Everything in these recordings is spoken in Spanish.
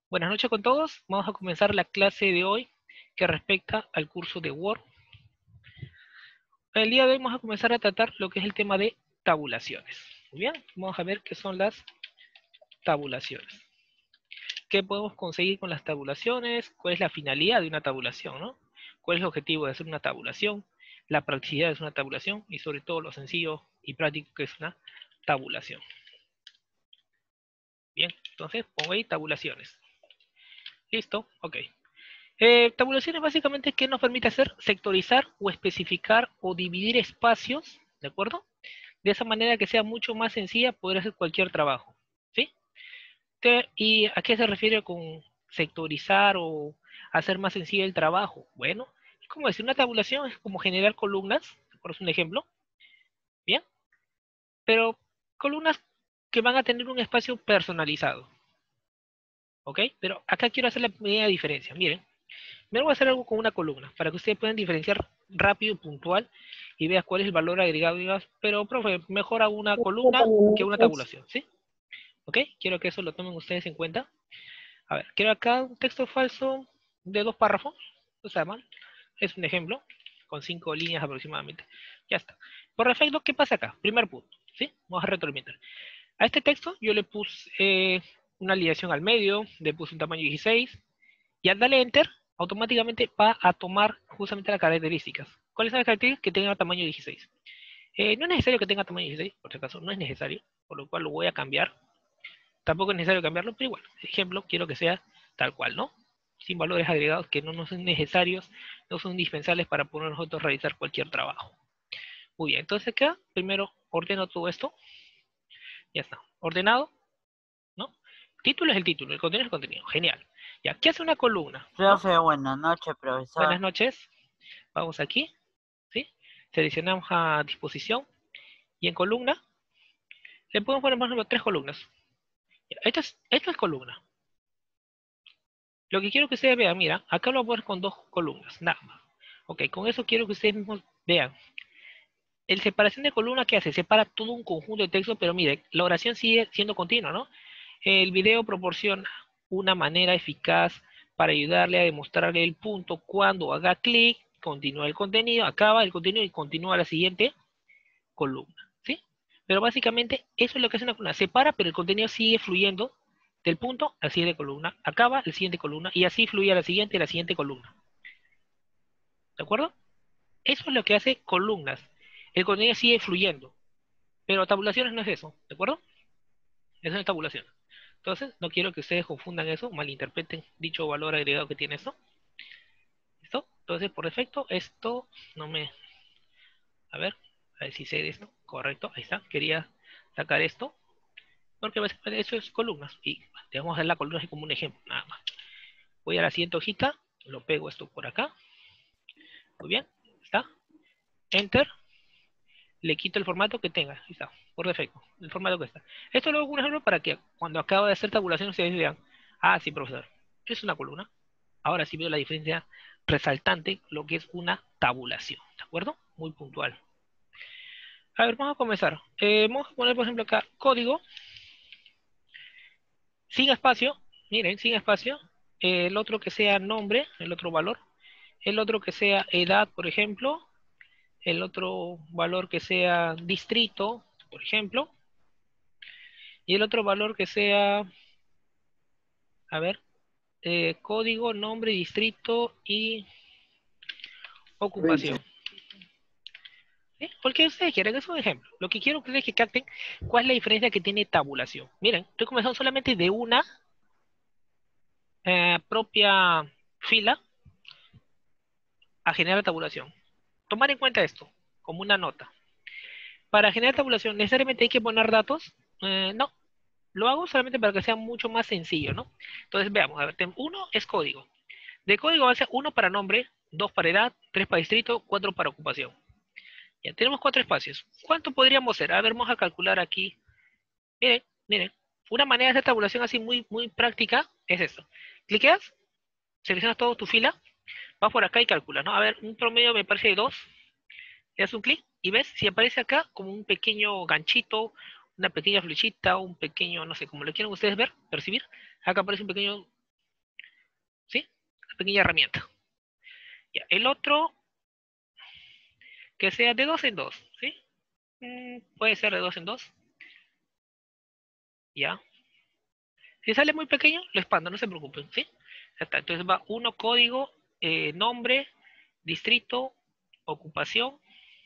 Buenas noches con todos. Vamos a comenzar la clase de hoy que respecta al curso de Word. El día de hoy vamos a comenzar a tratar lo que es el tema de tabulaciones. Muy bien, vamos a ver qué son las tabulaciones. ¿Qué podemos conseguir con las tabulaciones? ¿Cuál es la finalidad de una tabulación, ¿no? ¿Cuál es el objetivo de hacer una tabulación? La practicidad de una tabulación y sobre todo lo sencillo y práctico que es una tabulación. Bien, entonces pongo ahí tabulaciones. Listo, ok. Tabulaciones básicamente que nos permite hacer sectorizar o especificar o dividir espacios, ¿de acuerdo? De esa manera que sea mucho más sencilla poder hacer cualquier trabajo, ¿sí? ¿Y a qué se refiere con sectorizar o hacer más sencillo el trabajo? Bueno, es como decir, una tabulación es como generar columnas, por un ejemplo, ¿bien? Pero columnas que van a tener un espacio personalizado, ¿ok? Pero acá quiero hacer la pequeña diferencia, miren. Me voy a hacer algo con una columna para que ustedes puedan diferenciar rápido y puntual y vean cuál es el valor agregado. Digas, pero, profe, mejor hago una columna que una tabulación, ¿sí? ¿Ok? Quiero que eso lo tomen ustedes en cuenta. A ver, quiero acá un texto falso de 2 párrafos. O sea, mal. Es un ejemplo con 5 líneas aproximadamente. Ya está. Por defecto, ¿qué pasa acá? Primer punto, ¿sí? Vamos a retroalimentar. A este texto yo le puse una alineación al medio, le puse un tamaño 16, y al darle Enter, automáticamente va a tomar justamente las características. ¿Cuáles son las características? Que tenga tamaño 16. No es necesario que tenga tamaño 16, por si acaso, no es necesario, por lo cual lo voy a cambiar. Tampoco es necesario cambiarlo, pero igual, ejemplo, quiero que sea tal cual, ¿no? Sin valores agregados que no nos son necesarios, no son indispensables para poder nosotros realizar cualquier trabajo. Muy bien, entonces acá, primero ordeno todo esto, ya está. Ordenado, ¿no? Título es el título, el contenido es el contenido, genial. Ya, ¿qué hace una columna? ¿No? Profe, buenas noches, Buenas profesor. noches, vamos aquí, ¿sí? Seleccionamos a disposición y en columna le podemos poner, por ejemplo, 3 columnas. Esto es columna. Lo que quiero que ustedes vean, mira, acá lo voy a poner con 2 columnas, nada más. Ok, con eso quiero que ustedes mismos vean. El separación de columna, ¿qué hace? Separa todo un conjunto de texto, pero mire, la oración sigue siendo continua, ¿no? El video proporciona una manera eficaz para ayudarle a demostrarle el punto cuando haga clic, continúa el contenido, acaba el contenido y continúa la siguiente columna, ¿sí? Pero básicamente eso es lo que hace una columna. Separa, pero el contenido sigue fluyendo del punto al siguiente columna, acaba la siguiente columna y así fluye a la siguiente y la siguiente columna. ¿De acuerdo? Eso es lo que hace columnas. El contenido sigue fluyendo, pero tabulaciones no es eso, ¿de acuerdo? Eso no es tabulación. Entonces, no quiero que ustedes confundan eso, malinterpreten dicho valor agregado que tiene esto. ¿Listo? Entonces, por defecto, esto no me... A ver si sé de esto. Correcto, ahí está. Quería sacar esto. Porque básicamente eso es columnas. Y vamos a hacer la columna así como un ejemplo, nada más. Voy a la siguiente hojita, lo pego esto por acá. Muy bien, está. Enter, le quito el formato que tenga. Ahí está, por defecto, el formato que está. Esto lo hago un ejemplo para que cuando acabo de hacer tabulación ustedes vean, ah, sí, profesor, es una columna. Ahora sí veo la diferencia resaltante, lo que es una tabulación, ¿de acuerdo? Muy puntual. A ver, vamos a comenzar. Vamos a poner, por ejemplo, acá código, sin espacio, miren, sin espacio. El otro que sea nombre, el otro valor. El otro que sea edad, por ejemplo. El otro valor que sea distrito, por ejemplo. Y el otro valor que sea, a ver, código, nombre, distrito y Provincia. ocupación. ¿Sí? Porque ustedes quieren, es un ejemplo. Lo que quiero que es que capten cuál es la diferencia que tiene tabulación. Miren, estoy comenzando solamente de una propia fila a generar tabulación. Tomar en cuenta esto como una nota. Para generar tabulación, ¿necesariamente hay que poner datos? No, lo hago solamente para que sea mucho más sencillo, ¿no? Entonces veamos, a ver, uno es código. De código va a ser 1 para nombre, 2 para edad, 3 para distrito, 4 para ocupación. Ya tenemos 4 espacios. ¿Cuánto podríamos hacer? A ver, vamos a calcular aquí. Miren, miren. Una manera de hacer tabulación así muy, muy práctica es esto. Cliqueas, seleccionas toda tu fila, vas por acá y calculas, ¿no? A ver, un promedio me parece de 2. Le das un clic y ves si aparece acá como un pequeño ganchito, una pequeña flechita, un pequeño, no sé, como lo quieran ustedes ver, percibir. Acá aparece un pequeño una pequeña herramienta. Ya, el otro, que sea de 2 en 2, ¿sí? Puede ser de 2 en 2, ya. Si sale muy pequeño, lo expando, no se preocupen, ¿sí? Ya está, entonces va uno código, nombre, distrito, ocupación.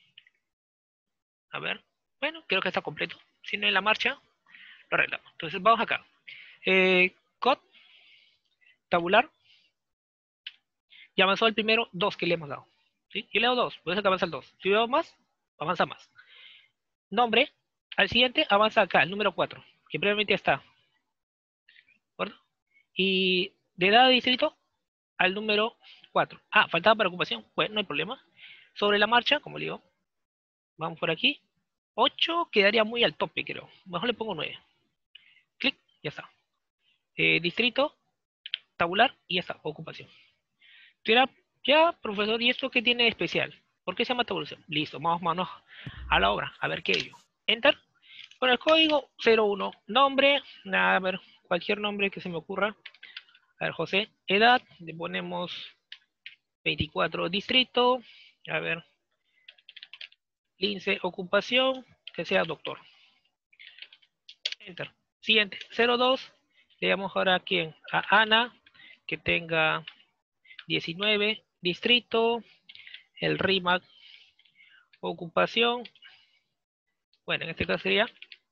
A ver, bueno, creo que está completo. Si no en la marcha, lo arreglamos. Entonces vamos acá. Code, tabular. Ya avanzó el primero, 2 que le hemos dado. ¿Sí? Yo le doy 2, por eso que avanza el 2. Si veo más, avanza más. Nombre, al siguiente avanza acá, el número 4, que previamente está. ¿De acuerdo? Y de edad de distrito al número 4. Ah, faltaba para ocupación. Bueno, no hay problema. Sobre la marcha, como le digo, vamos por aquí. 8 quedaría muy al tope, creo. Mejor le pongo 9. Clic, ya está. Distrito, tabular y ya está, ocupación. Ya, profesor, ¿y esto qué tiene de especial? ¿Por qué se llama tabulación? Listo, vamos manos a la obra, a ver qué ello. Enter. Con el código 01, nombre, nada, a ver, cualquier nombre que se me ocurra. A ver, José, edad, le ponemos 24, distrito, a ver, lince, ocupación, que sea doctor. Enter. Siguiente, 02, le damos ahora a quién, a Ana, que tenga 19, distrito, el RIMAC, ocupación, bueno, en este caso sería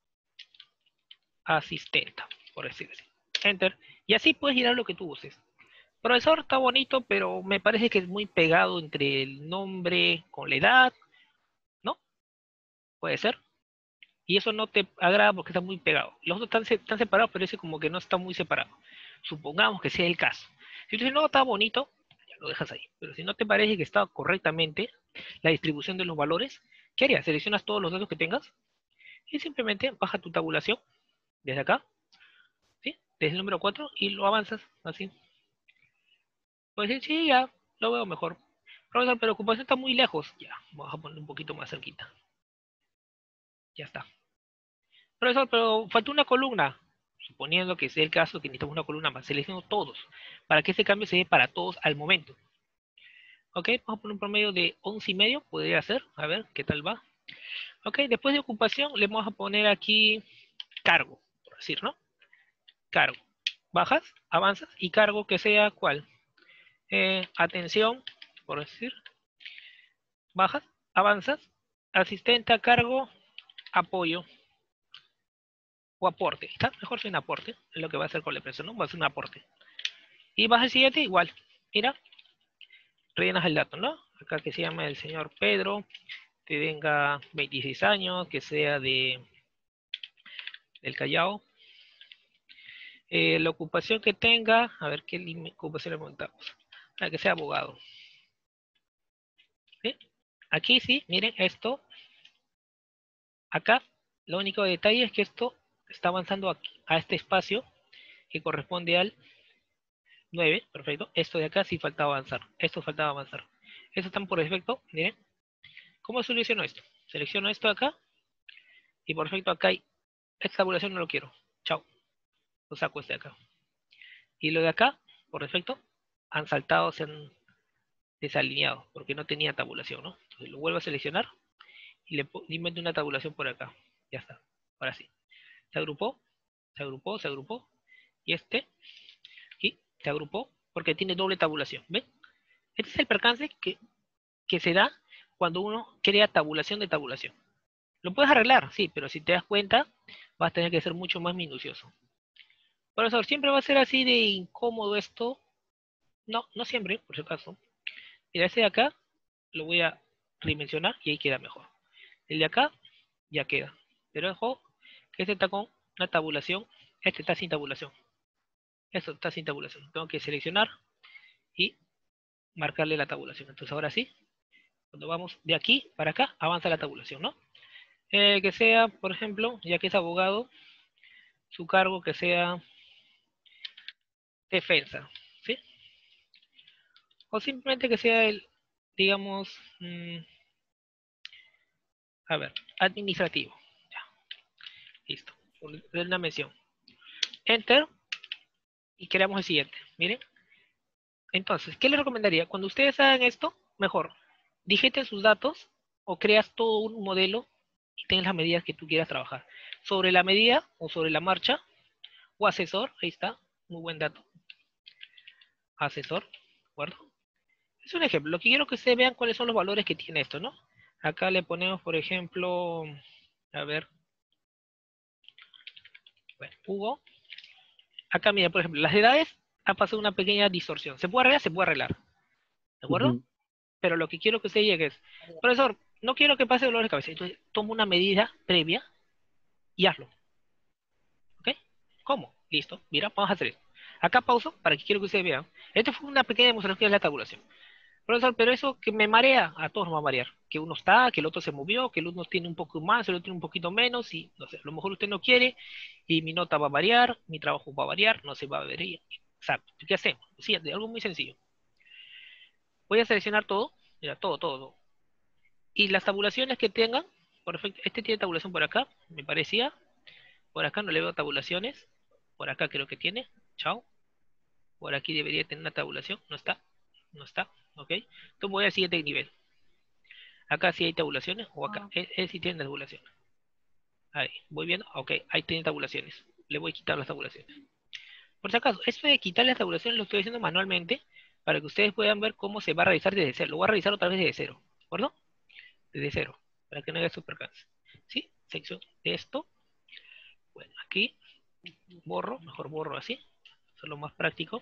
asistenta, por decirlo así. Enter. Y así puedes girar lo que tú uses. Profesor, está bonito, pero me parece que es muy pegado entre el nombre con la edad, ¿no? Puede ser. Y eso no te agrada porque está muy pegado. Los otros están separados, pero ese como que no está muy separado. Supongamos que sea el caso. Si tú dices, no, está bonito, ya lo dejas ahí. Pero si no te parece que está correctamente la distribución de los valores, ¿qué harías? Seleccionas todos los datos que tengas y simplemente baja tu tabulación desde acá, ¿sí? Desde el número 4 y lo avanzas así. Puedes decir, sí, ya, lo veo mejor. Profesor, pero ocupación está muy lejos. Ya, vamos a poner un poquito más cerquita. Ya está. Profesor, pero falta una columna. Suponiendo que sea el caso que necesitamos una columna más, selecciono todos, para que ese cambio se dé para todos al momento. Ok, vamos a poner un promedio de 11,5, podría ser, a ver qué tal va. Ok, después de ocupación le vamos a poner aquí cargo, por decir, ¿no? Cargo. Bajas, avanzas y cargo que sea ¿cuál? Atención, por decir. Bajas, avanzas, asistente a cargo, apoyo o aporte. Está mejor sin aporte, es lo que va a hacer con la empresa, ¿no? Va a ser un aporte. Y vas al siguiente, igual. Mira, rellenas el dato, ¿no? Acá que se llama el señor Pedro, que tenga 26 años, que sea del Callao. La ocupación que tenga, a ver qué ocupación le montamos. Que sea abogado. ¿Sí? Aquí sí, miren esto. Acá, lo único detalle es que esto está avanzando aquí, a este espacio que corresponde al 9, perfecto. Esto de acá sí faltaba avanzar. Esto faltaba avanzar. Estos están por defecto, miren. ¿Cómo soluciono esto? Selecciono esto acá y por defecto acá hay esta tabulación no lo quiero. Chao. Lo saco este de acá. Y lo de acá, por defecto, han saltado, se han desalineado porque no tenía tabulación, ¿no? Entonces lo vuelvo a seleccionar y le invento una tabulación por acá. Ya está. Ahora sí. Se agrupó, se agrupó, se agrupó. Y este, y se agrupó porque tiene doble tabulación. ¿Ven? Este es el percance que se da cuando uno crea tabulación de tabulación. Lo puedes arreglar, sí, pero si te das cuenta, vas a tener que ser mucho más minucioso. Profesor, ¿siempre va a ser así de incómodo esto? No, no siempre, por si acaso. Mira, este de acá lo voy a redimensionar y ahí queda mejor. El de acá ya queda. Pero ojo, que este está con una tabulación, este está sin tabulación. Esto está sin tabulación. Tengo que seleccionar y marcarle la tabulación. Entonces ahora sí, cuando vamos de aquí para acá, avanza la tabulación, ¿no? Que sea, por ejemplo, ya que es abogado, su cargo que sea defensa, ¿sí? O simplemente que sea el, digamos, a ver, administrativo. Ya, listo. De una mención. Enter y creamos el siguiente. Miren, Entonces, ¿qué les recomendaría? Cuando ustedes hagan esto, mejor, digiten sus datos o creas todo un modelo y tengas las medidas que tú quieras trabajar. Sobre la medida o sobre la marcha o asesor, ahí está, muy buen dato. Asesor, ¿de acuerdo? Es un ejemplo. Lo que quiero que ustedes vean cuáles son los valores que tiene esto, ¿no? Acá le ponemos, por ejemplo, a ver, bueno, Hugo. Acá, mira, por ejemplo, las edades ha pasado una pequeña distorsión. ¿Se puede arreglar? Se puede arreglar. ¿De acuerdo? Ujú. Pero lo que quiero que usted llegue es, profesor, no quiero que pase dolor de cabeza. Entonces, toma una medida previa y hazlo. ¿Ok? ¿Cómo? Listo. Mira, vamos a hacer esto. Acá pauso para que quiero que ustedes vean. Esto fue una pequeña demostración de la tabulación. Profesor, pero eso que me marea, a todos nos va a marear. Que uno está, que el otro se movió, que el uno tiene un poco más, el otro tiene un poquito menos, y no sé, a lo mejor usted no quiere, y mi nota va a variar, mi trabajo va a variar, no se va a ver. Exacto. ¿Qué hacemos? Sí, de algo muy sencillo. Voy a seleccionar todo, mira, todo. Y las tabulaciones que tengan, perfecto, este tiene tabulación por acá, me parecía, por acá no le veo tabulaciones, por acá creo que tiene, chao, por aquí debería tener una tabulación, no está, ok. Entonces voy al siguiente nivel. Acá sí hay tabulaciones, o acá, él sí tiene tabulaciones. Ahí, voy viendo, ok, ahí tiene tabulaciones. Le voy a quitar las tabulaciones. Por si acaso, esto de quitar las tabulaciones lo estoy haciendo manualmente para que ustedes puedan ver cómo se va a realizar desde cero. Lo voy a realizar otra vez desde cero, ¿de acuerdo? Desde cero, para que no haya supercance. ¿Sí? Sección de esto. Bueno, aquí borro, mejor borro así. Eso es lo más práctico.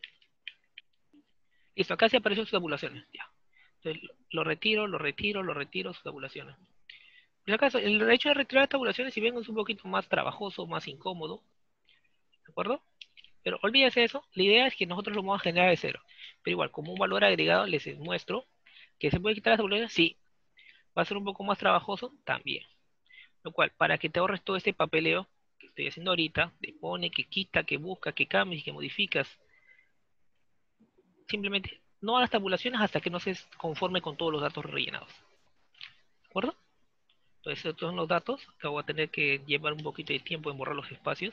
Listo, acá se aparecen sus tabulaciones. Ya. Entonces lo retiro, sus tabulaciones. En el caso, el hecho de retirar las tabulaciones, si bien es un poquito más trabajoso, más incómodo, ¿de acuerdo? Pero olvídese de eso, la idea es que nosotros lo vamos a generar de cero. Pero igual, como un valor agregado, les muestro que se puede quitar las tabulaciones, sí. Va a ser un poco más trabajoso, también. Lo cual, para que te ahorres todo este papeleo que estoy haciendo ahorita, de pone, que quita, que busca, que cambias, que modificas, simplemente no hagas tabulaciones hasta que no se conforme con todos los datos rellenados. ¿De acuerdo? Entonces, estos son los datos. Acá voy a tener que llevar un poquito de tiempo en borrar los espacios,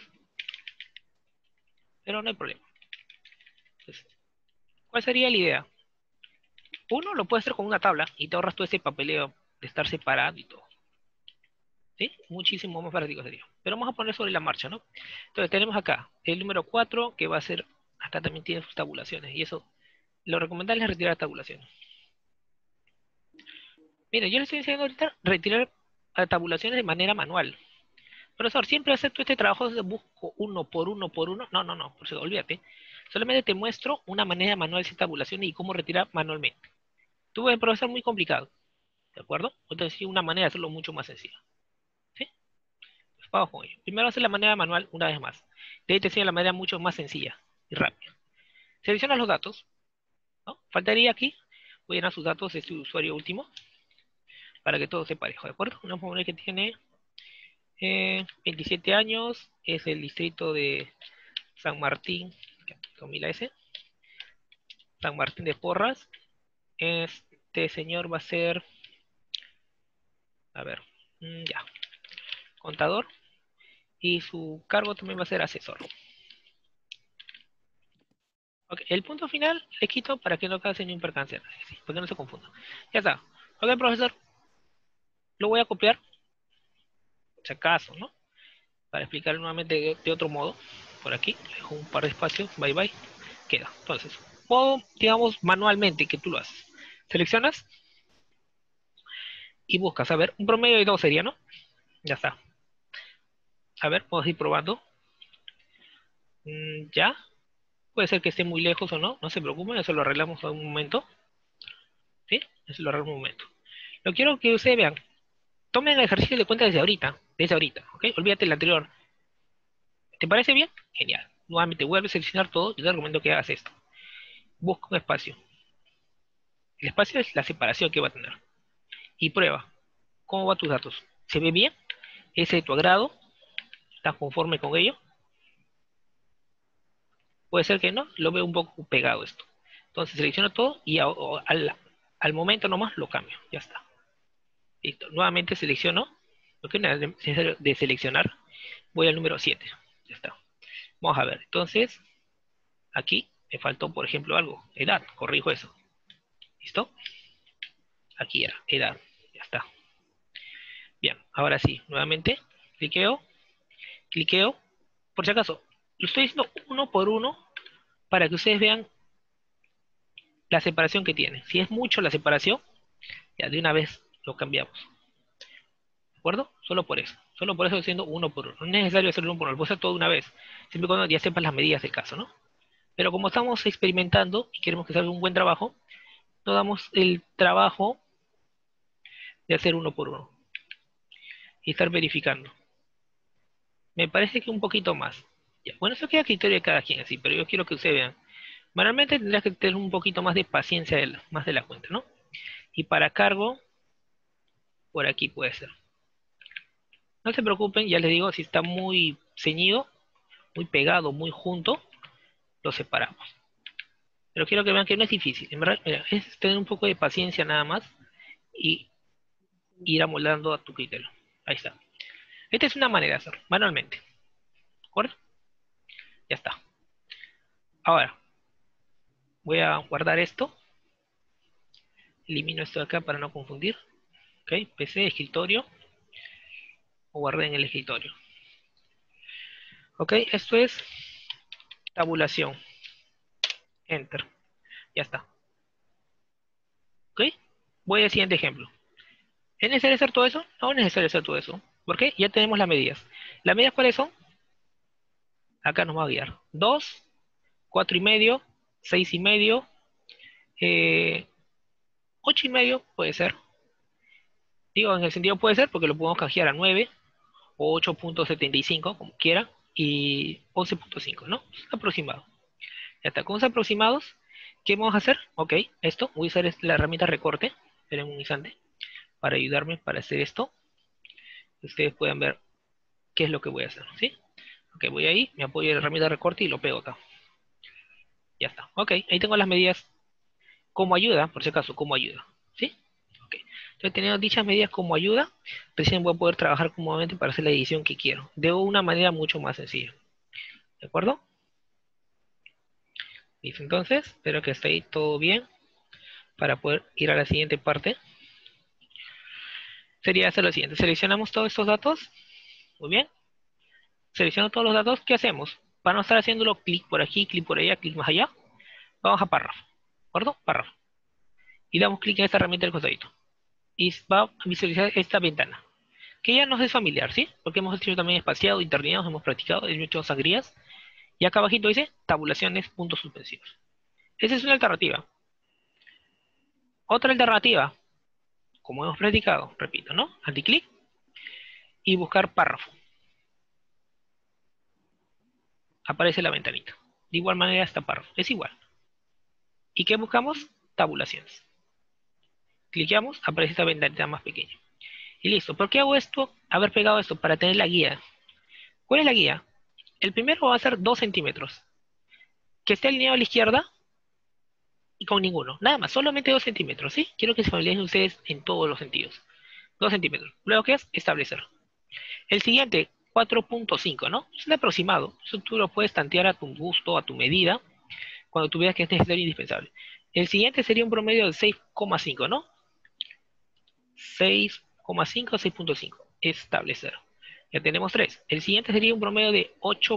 pero no hay problema. Entonces, ¿cuál sería la idea? Uno lo puedes hacer con una tabla y te ahorras todo ese papeleo de estar separado y todo. ¿Sí? Muchísimo más práctico sería. Pero vamos a poner sobre la marcha, ¿no? Entonces tenemos acá el número 4 que va a ser, acá también tiene sus tabulaciones y eso, lo recomendable es retirar tabulaciones. Mira, yo les estoy enseñando ahorita retirar tabulaciones de manera manual. Profesor, siempre acepto este trabajo, busco uno por uno por uno. No, no, no, por eso, olvídate. Solamente te muestro una manera manual de hacer tabulaciones y cómo retirar manualmente. Tú ves, profesor, muy complicado, ¿de acuerdo? Entonces, sí, una manera de hacerlo mucho más sencilla. ¿Sí? Pues vamos con ello. Primero hacer la manera manual una vez más. De ahí te enseño la manera mucho más sencilla y rápida. Selecciona los datos, ¿no? Faltaría aquí, voy a llenar sus datos de su usuario último para que todo sea parejo, ¿de acuerdo? Vamos a poner que tiene 27 años, es el distrito de San Martín, con mil S, San Martín de Porras. Este señor va a ser, a ver, ya, contador, y su cargo también va a ser asesor. Ok, el punto final le quito para que no cause ni un percance, sí, para que no se confunda. Ya está. Ok, profesor, lo voy a copiar, si acaso, ¿no? Para explicar nuevamente de otro modo. Por aquí, le dejo un par de espacios, bye bye, queda. Entonces, modo, digamos, manualmente que tú lo haces. Seleccionas y buscas, a ver, un promedio de 2 sería, ¿no? Ya está. A ver, puedo ir probando. Ya, puede ser que esté muy lejos o no, no se preocupen, eso lo arreglamos en un momento. ¿Sí? Eso lo arreglamos en un momento. Lo quiero que ustedes vean. Tomen el ejercicio de cuenta desde ahorita, ¿ok? Olvídate el anterior. ¿Te parece bien? Genial. Nuevamente vuelve a seleccionar todo. Yo te recomiendo que hagas esto. Busca un espacio. El espacio es la separación que va a tener. Y prueba. ¿Cómo van tus datos? ¿Se ve bien? ¿Es de tu agrado? ¿Estás conforme con ello? Puede ser que no. Lo veo un poco pegado esto. Entonces selecciono todo y al momento nomás lo cambio. Ya está. Listo. Nuevamente selecciono. Lo que es necesario de seleccionar. Voy al número 7. Ya está. Vamos a ver. Entonces, aquí Me faltó, por ejemplo, algo. Edad. Corrijo eso. ¿Listo? Aquí era. Edad. Ya está. Bien. Ahora sí. Nuevamente. Cliqueo. Cliqueo. Por si acaso. Lo estoy haciendo uno por uno para que ustedes vean la separación que tiene. Si es mucho la separación, ya de una vez lo cambiamos. ¿De acuerdo? Solo por eso. Solo por eso estoy haciendo uno por uno. No es necesario hacerlo uno por uno. Lo puedo hacer todo de una vez. Siempre y cuando ya sepas las medidas del caso, ¿no? Pero como estamos experimentando y queremos que salga un buen trabajo, nos damos el trabajo de hacer uno por uno y estar verificando. Me parece que un poquito más. Ya, bueno, eso queda a criterio de cada quien, así, pero yo quiero que ustedes vean. Manualmente tendrás que tener un poquito más de paciencia, más de la cuenta, ¿no? Y para cargo, por aquí puede ser. No se preocupen, ya les digo, si está muy ceñido, muy pegado, muy junto, lo separamos. Pero quiero que vean que no es difícil. En verdad, mira, es tener un poco de paciencia nada más y ir amoldando a tu criterio. Ahí está. Esta es una manera de hacerlo, manualmente. ¿De acuerdo? Ya está. Ahora, voy a guardar esto. Elimino esto de acá para no confundir. Ok, PC, escritorio. O guardé en el escritorio. Ok, esto es tabulación. Enter. Ya está. Ok, voy al siguiente ejemplo. ¿Es necesario hacer todo eso? No es necesario hacer todo eso. ¿Por qué? Ya tenemos las medidas. ¿Las medidas cuáles son? Acá nos va a guiar. 2, 4 y medio, 6 y medio, 8 y medio puede ser. Digo, en el sentido puede ser porque lo podemos canjear a 9 o 8.75, como quiera, y 11.5, ¿no? Es aproximado. Ya está, con los aproximados, ¿qué vamos a hacer? Ok, esto, voy a usar la herramienta recorte, esperen un instante, para ayudarme para hacer esto. Ustedes puedan ver qué es lo que voy a hacer, ¿sí? Ok, voy ahí, me apoyo en la herramienta recorte y lo pego acá. Ya está, ok, ahí tengo las medidas como ayuda, por si acaso, como ayuda, ¿sí? Ok, entonces teniendo dichas medidas como ayuda, recién voy a poder trabajar cómodamente para hacer la edición que quiero, de una manera mucho más sencilla, ¿de acuerdo? Listo, entonces, espero que esté ahí todo bien para poder ir a la siguiente parte. Sería hacer lo siguiente, seleccionamos todos estos datos, muy bien, selecciono todos los datos, ¿qué hacemos? Para no estar haciéndolo clic por aquí, clic por allá, clic más allá, vamos a párrafo, ¿de acuerdo? Párrafo. Y damos clic en esta herramienta del costadito. Y va a visualizar esta ventana, que ya nos es familiar, ¿sí? Porque hemos hecho también espaciado, interlineados, hemos practicado, hemos hecho sangrías. Y acá abajito dice tabulaciones, puntos suspensivos. Esa es una alternativa. Otra alternativa, como hemos practicado, repito, ¿no? Anticlic y buscar párrafo. Aparece la ventanita. De igual manera está párrafo. Es igual. ¿Y qué buscamos? Tabulaciones. Cliqueamos, aparece esta ventanita más pequeña. Y listo. ¿Por qué hago esto? Haber pegado esto para tener la guía. ¿Cuál es la guía? El primero va a ser 2 centímetros. Que esté alineado a la izquierda y con ninguno. Nada más, solamente 2 centímetros, ¿sí? Quiero que se familiaricen ustedes en todos los sentidos. 2 centímetros. Luego, ¿qué es? Establecer. El siguiente, 4.5, ¿no? Es un aproximado. Eso tú lo puedes tantear a tu gusto, a tu medida, cuando tú veas que es necesario e indispensable. El siguiente sería un promedio de 6,5, ¿no? 6,5, 6.5. Establecer. Ya tenemos 3. El siguiente sería un promedio de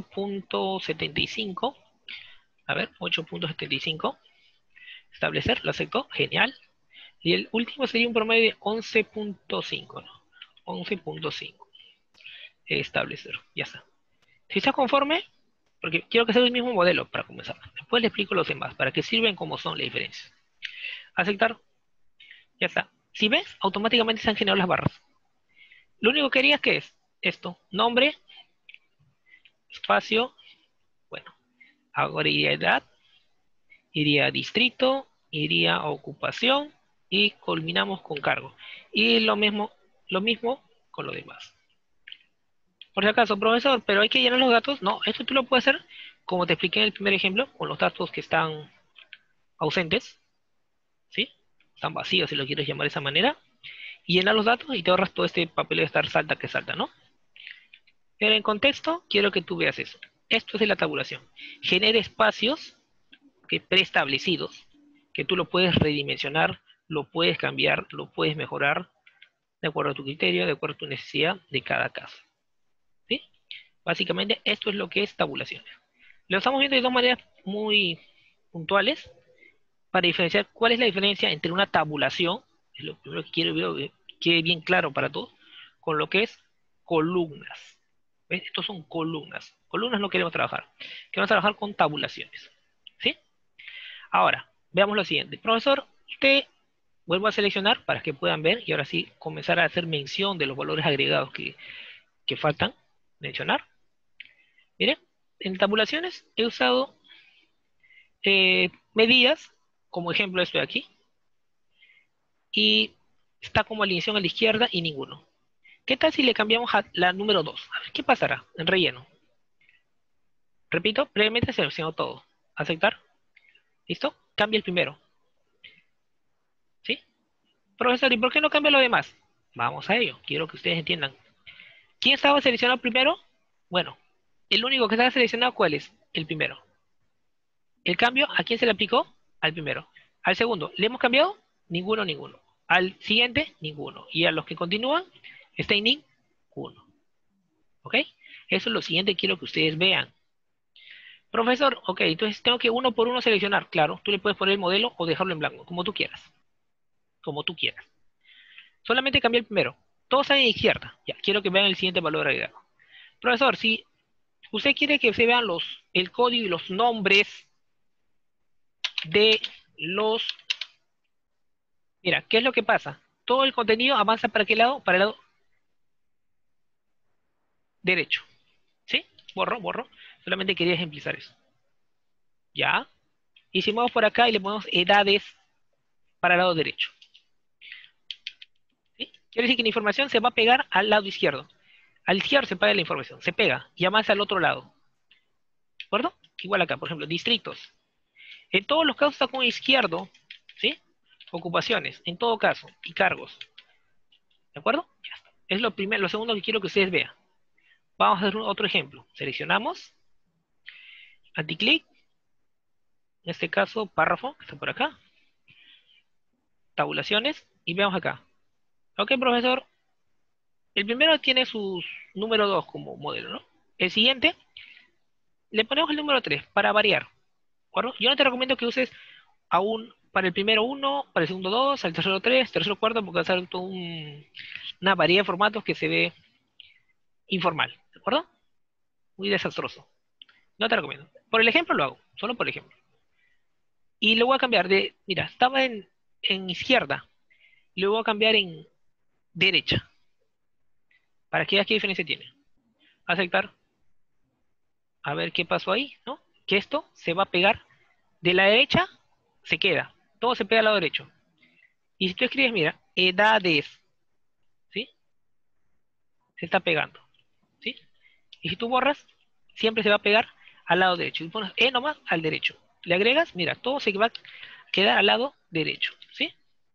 8.75. A ver, 8.75. Establecer, lo acepto. Genial. Y el último sería un promedio de 11.5, ¿no? 11.5. Establecer. Ya está. Si estás conforme, porque quiero que sea el mismo modelo para comenzar. Después le explico los demás, para que sirven como son las diferencias. Aceptar. Ya está. Si ves, automáticamente se han generado las barras. Lo único que harías que es esto. Nombre, espacio, bueno. Ahora iría a edad, iría a distrito, iría a ocupación y culminamos con cargo. Y lo mismo con lo demás. Por si acaso, profesor, pero hay que llenar los datos. No, esto tú lo puedes hacer como te expliqué en el primer ejemplo, con los datos que están ausentes, ¿sí? Están vacíos, si lo quieres llamar de esa manera. Y llenar los datos y te ahorras todo este papel de estar salta que salta, ¿no? Pero en contexto, quiero que tú veas eso. Esto es de la tabulación. Genera espacios ¿ok? Preestablecidos, que tú lo puedes redimensionar, lo puedes cambiar, lo puedes mejorar, de acuerdo a tu criterio, de acuerdo a tu necesidad de cada caso. ¿Sí? Básicamente, esto es lo que es tabulaciones. Lo estamos viendo de dos maneras muy puntuales para diferenciar cuál es la diferencia entre una tabulación, es lo primero que quiero que quede bien claro para todos, con lo que es columnas. ¿Ves? Estos son columnas. Columnas no queremos trabajar. Queremos trabajar con tabulaciones. ¿Sí? Ahora, veamos lo siguiente. Profesor, usted vuelvo a seleccionar para que puedan ver y ahora sí comenzar a hacer mención de los valores agregados que faltan mencionar. Miren, en tabulaciones he usado medidas, como ejemplo esto de aquí, y está como alineación a la izquierda y ninguno. ¿Qué tal si le cambiamos a la número 2? A ver, ¿qué pasará en relleno? Repito, previamente selecciono todo. ¿Aceptar? ¿Listo? Cambia el primero. ¿Sí? Profesor, ¿y por qué no cambia lo demás? Vamos a ello. Quiero que ustedes entiendan. ¿Quién estaba seleccionado primero? Bueno, el único que estaba seleccionado, ¿cuál es? El primero. El cambio, ¿a quién se le aplicó? Al primero. Al segundo, ¿le hemos cambiado? Ninguno, ninguno. Al siguiente, ninguno. Y a los que continúan, está en ninguno. ¿Ok? Eso es lo siguiente que quiero que ustedes vean. Profesor, ok, entonces tengo que uno por uno seleccionar. Claro, tú le puedes poner el modelo o dejarlo en blanco, como tú quieras. Como tú quieras. Solamente cambia el primero. Todos están en izquierda. Ya, quiero que vean el siguiente valor agregado. Profesor, si usted quiere que se vean el código y los nombres de los... Mira, ¿qué es lo que pasa? Todo el contenido avanza para qué lado? Para el lado derecho. ¿Sí? Borro, borro. Solamente quería ejemplizar eso. ¿Ya? Y si vamos por acá y le ponemos edades para el lado derecho. ¿Sí? Quiere decir que la información se va a pegar al lado izquierdo. Al izquierdo se pega la información, se pega y avanza al otro lado. ¿De acuerdo? Igual acá, por ejemplo, distritos. En todos los casos está con izquierdo, ¿sí? Ocupaciones, en todo caso, y cargos. ¿De acuerdo? Ya está. Es lo primero, lo segundo que quiero que ustedes vean. Vamos a hacer otro ejemplo. Seleccionamos, anticlic, en este caso, párrafo, que está por acá, tabulaciones, y veamos acá. Ok, profesor, el primero tiene sus número 2 como modelo, ¿no? El siguiente, le ponemos el número 3 para variar. ¿De acuerdo? Yo no te recomiendo que uses aún para el primero 1, para el segundo 2, al tercero 3, tercero 4, porque va a ser toda una variedad de formatos que se ve informal. ¿De acuerdo? Muy desastroso. No te recomiendo. Por el ejemplo lo hago, solo por ejemplo. Y lo voy a cambiar de, mira, estaba en izquierda, lo voy a cambiar en derecha, para que veas qué diferencia tiene. Aceptar, a ver qué pasó ahí, ¿no? Que esto se va a pegar de la derecha, se queda, todo se pega al lado derecho. Y si tú escribes, mira, edades, ¿sí? Se está pegando, ¿sí? Y si tú borras, siempre se va a pegar al lado derecho. Y pones E nomás al derecho. Le agregas, mira, todo se va a quedar al lado derecho, ¿sí?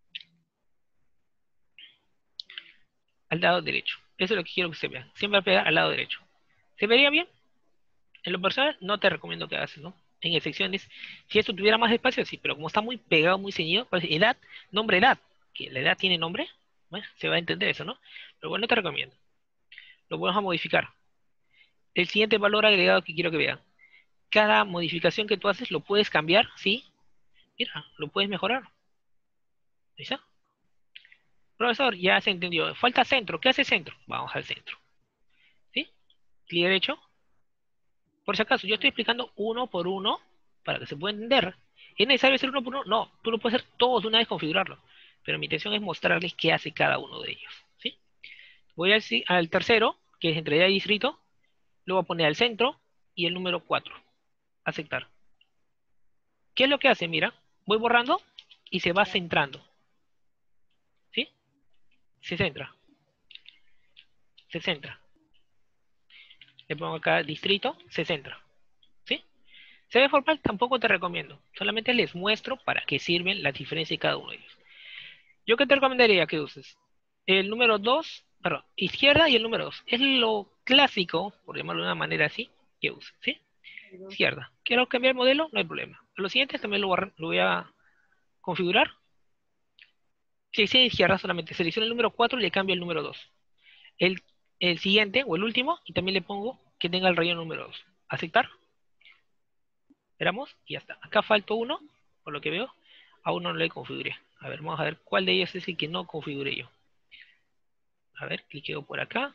Al lado derecho. Eso es lo que quiero que se vean. Siempre va a pegar al lado derecho. ¿Se vería bien? En lo personal, no te recomiendo que hagas, ¿no? En secciones, si esto tuviera más espacio, sí, pero como está muy pegado, muy ceñido, pues edad, nombre, edad, que la edad tiene nombre, bueno, se va a entender eso, ¿no? Pero bueno, no te recomiendo. Lo vamos a modificar. El siguiente valor agregado que quiero que vean. Cada modificación que tú haces lo puedes cambiar, ¿sí? Mira, lo puedes mejorar. ¿Listo? Profesor, ya se entendió. Falta centro. ¿Qué hace centro? Vamos al centro. ¿Sí? Clic derecho. Por si acaso, yo estoy explicando uno por uno para que se pueda entender. ¿Es necesario hacer uno por uno? No, tú lo puedes hacer todos de una vez, configurarlo. Pero mi intención es mostrarles qué hace cada uno de ellos. ¿Sí? Voy al tercero, que es entre ya y distrito. Lo voy a poner al centro y el número 4. Aceptar. ¿Qué es lo que hace? Mira, voy borrando y se va centrando. ¿Sí? Se centra. Se centra. Le pongo acá distrito, se centra. ¿Sí? Se ve formal, tampoco te recomiendo. Solamente les muestro para qué sirven las diferencias de cada uno de ellos. Yo qué te recomendaría que uses el número 2, perdón, izquierda y el número 2. Es lo clásico, por llamarlo de una manera así, que uses, ¿sí? Izquierda. ¿Quiero cambiar el modelo? No hay problema. Los siguientes también lo voy a configurar. Selecciona izquierda solamente. Selecciono el número 4 y le cambio el número 2. El, el siguiente o el último, y también le pongo que tenga el relleno número 2. Aceptar. Esperamos y ya está. Acá falta uno, por lo que veo. Aún no lo configuré. A ver, vamos a ver cuál de ellos es el que no configuré yo. A ver, cliqueo por acá.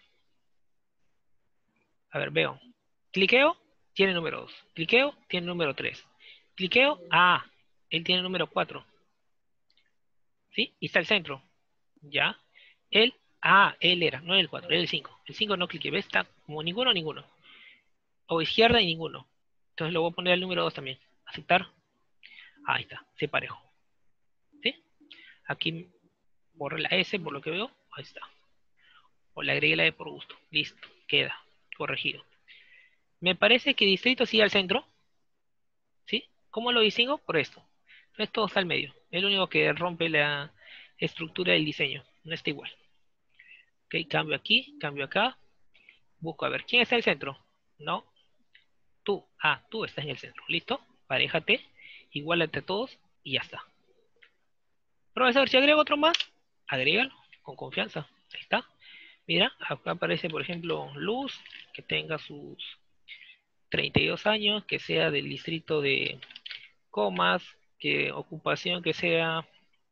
A ver, veo. Cliqueo, tiene número 2. Cliqueo, tiene número 3. Cliqueo, él tiene número 4. ¿Sí? Y está el centro. Ya. Él era, no el 4, era el 5. El 5 no cliqué, ¿ves? Está como ninguno, ninguno. O izquierda y ninguno. Entonces le voy a poner el número 2 también. Aceptar. Ahí está, se parejo. ¿Sí? Aquí borré la S por lo que veo. Ahí está. O le agregué la E por gusto. Listo, queda. Corregido. Me parece que distrito sigue al centro. ¿Sí? ¿Cómo lo distingo? Por esto. Entonces todo está al medio. Es lo único que rompe la estructura del diseño. No está igual. Ok, cambio aquí, cambio acá. Busco a ver, ¿quién está en el centro? No, tú. Tú estás en el centro. ¿Listo? Paréjate. Igualate a todos y ya está. Profesor, si agrego otro más, agrégalo con confianza. Ahí está. Mira, acá aparece, por ejemplo, Luz, que tenga sus 32 años, que sea del distrito de Comas, que ocupación que sea,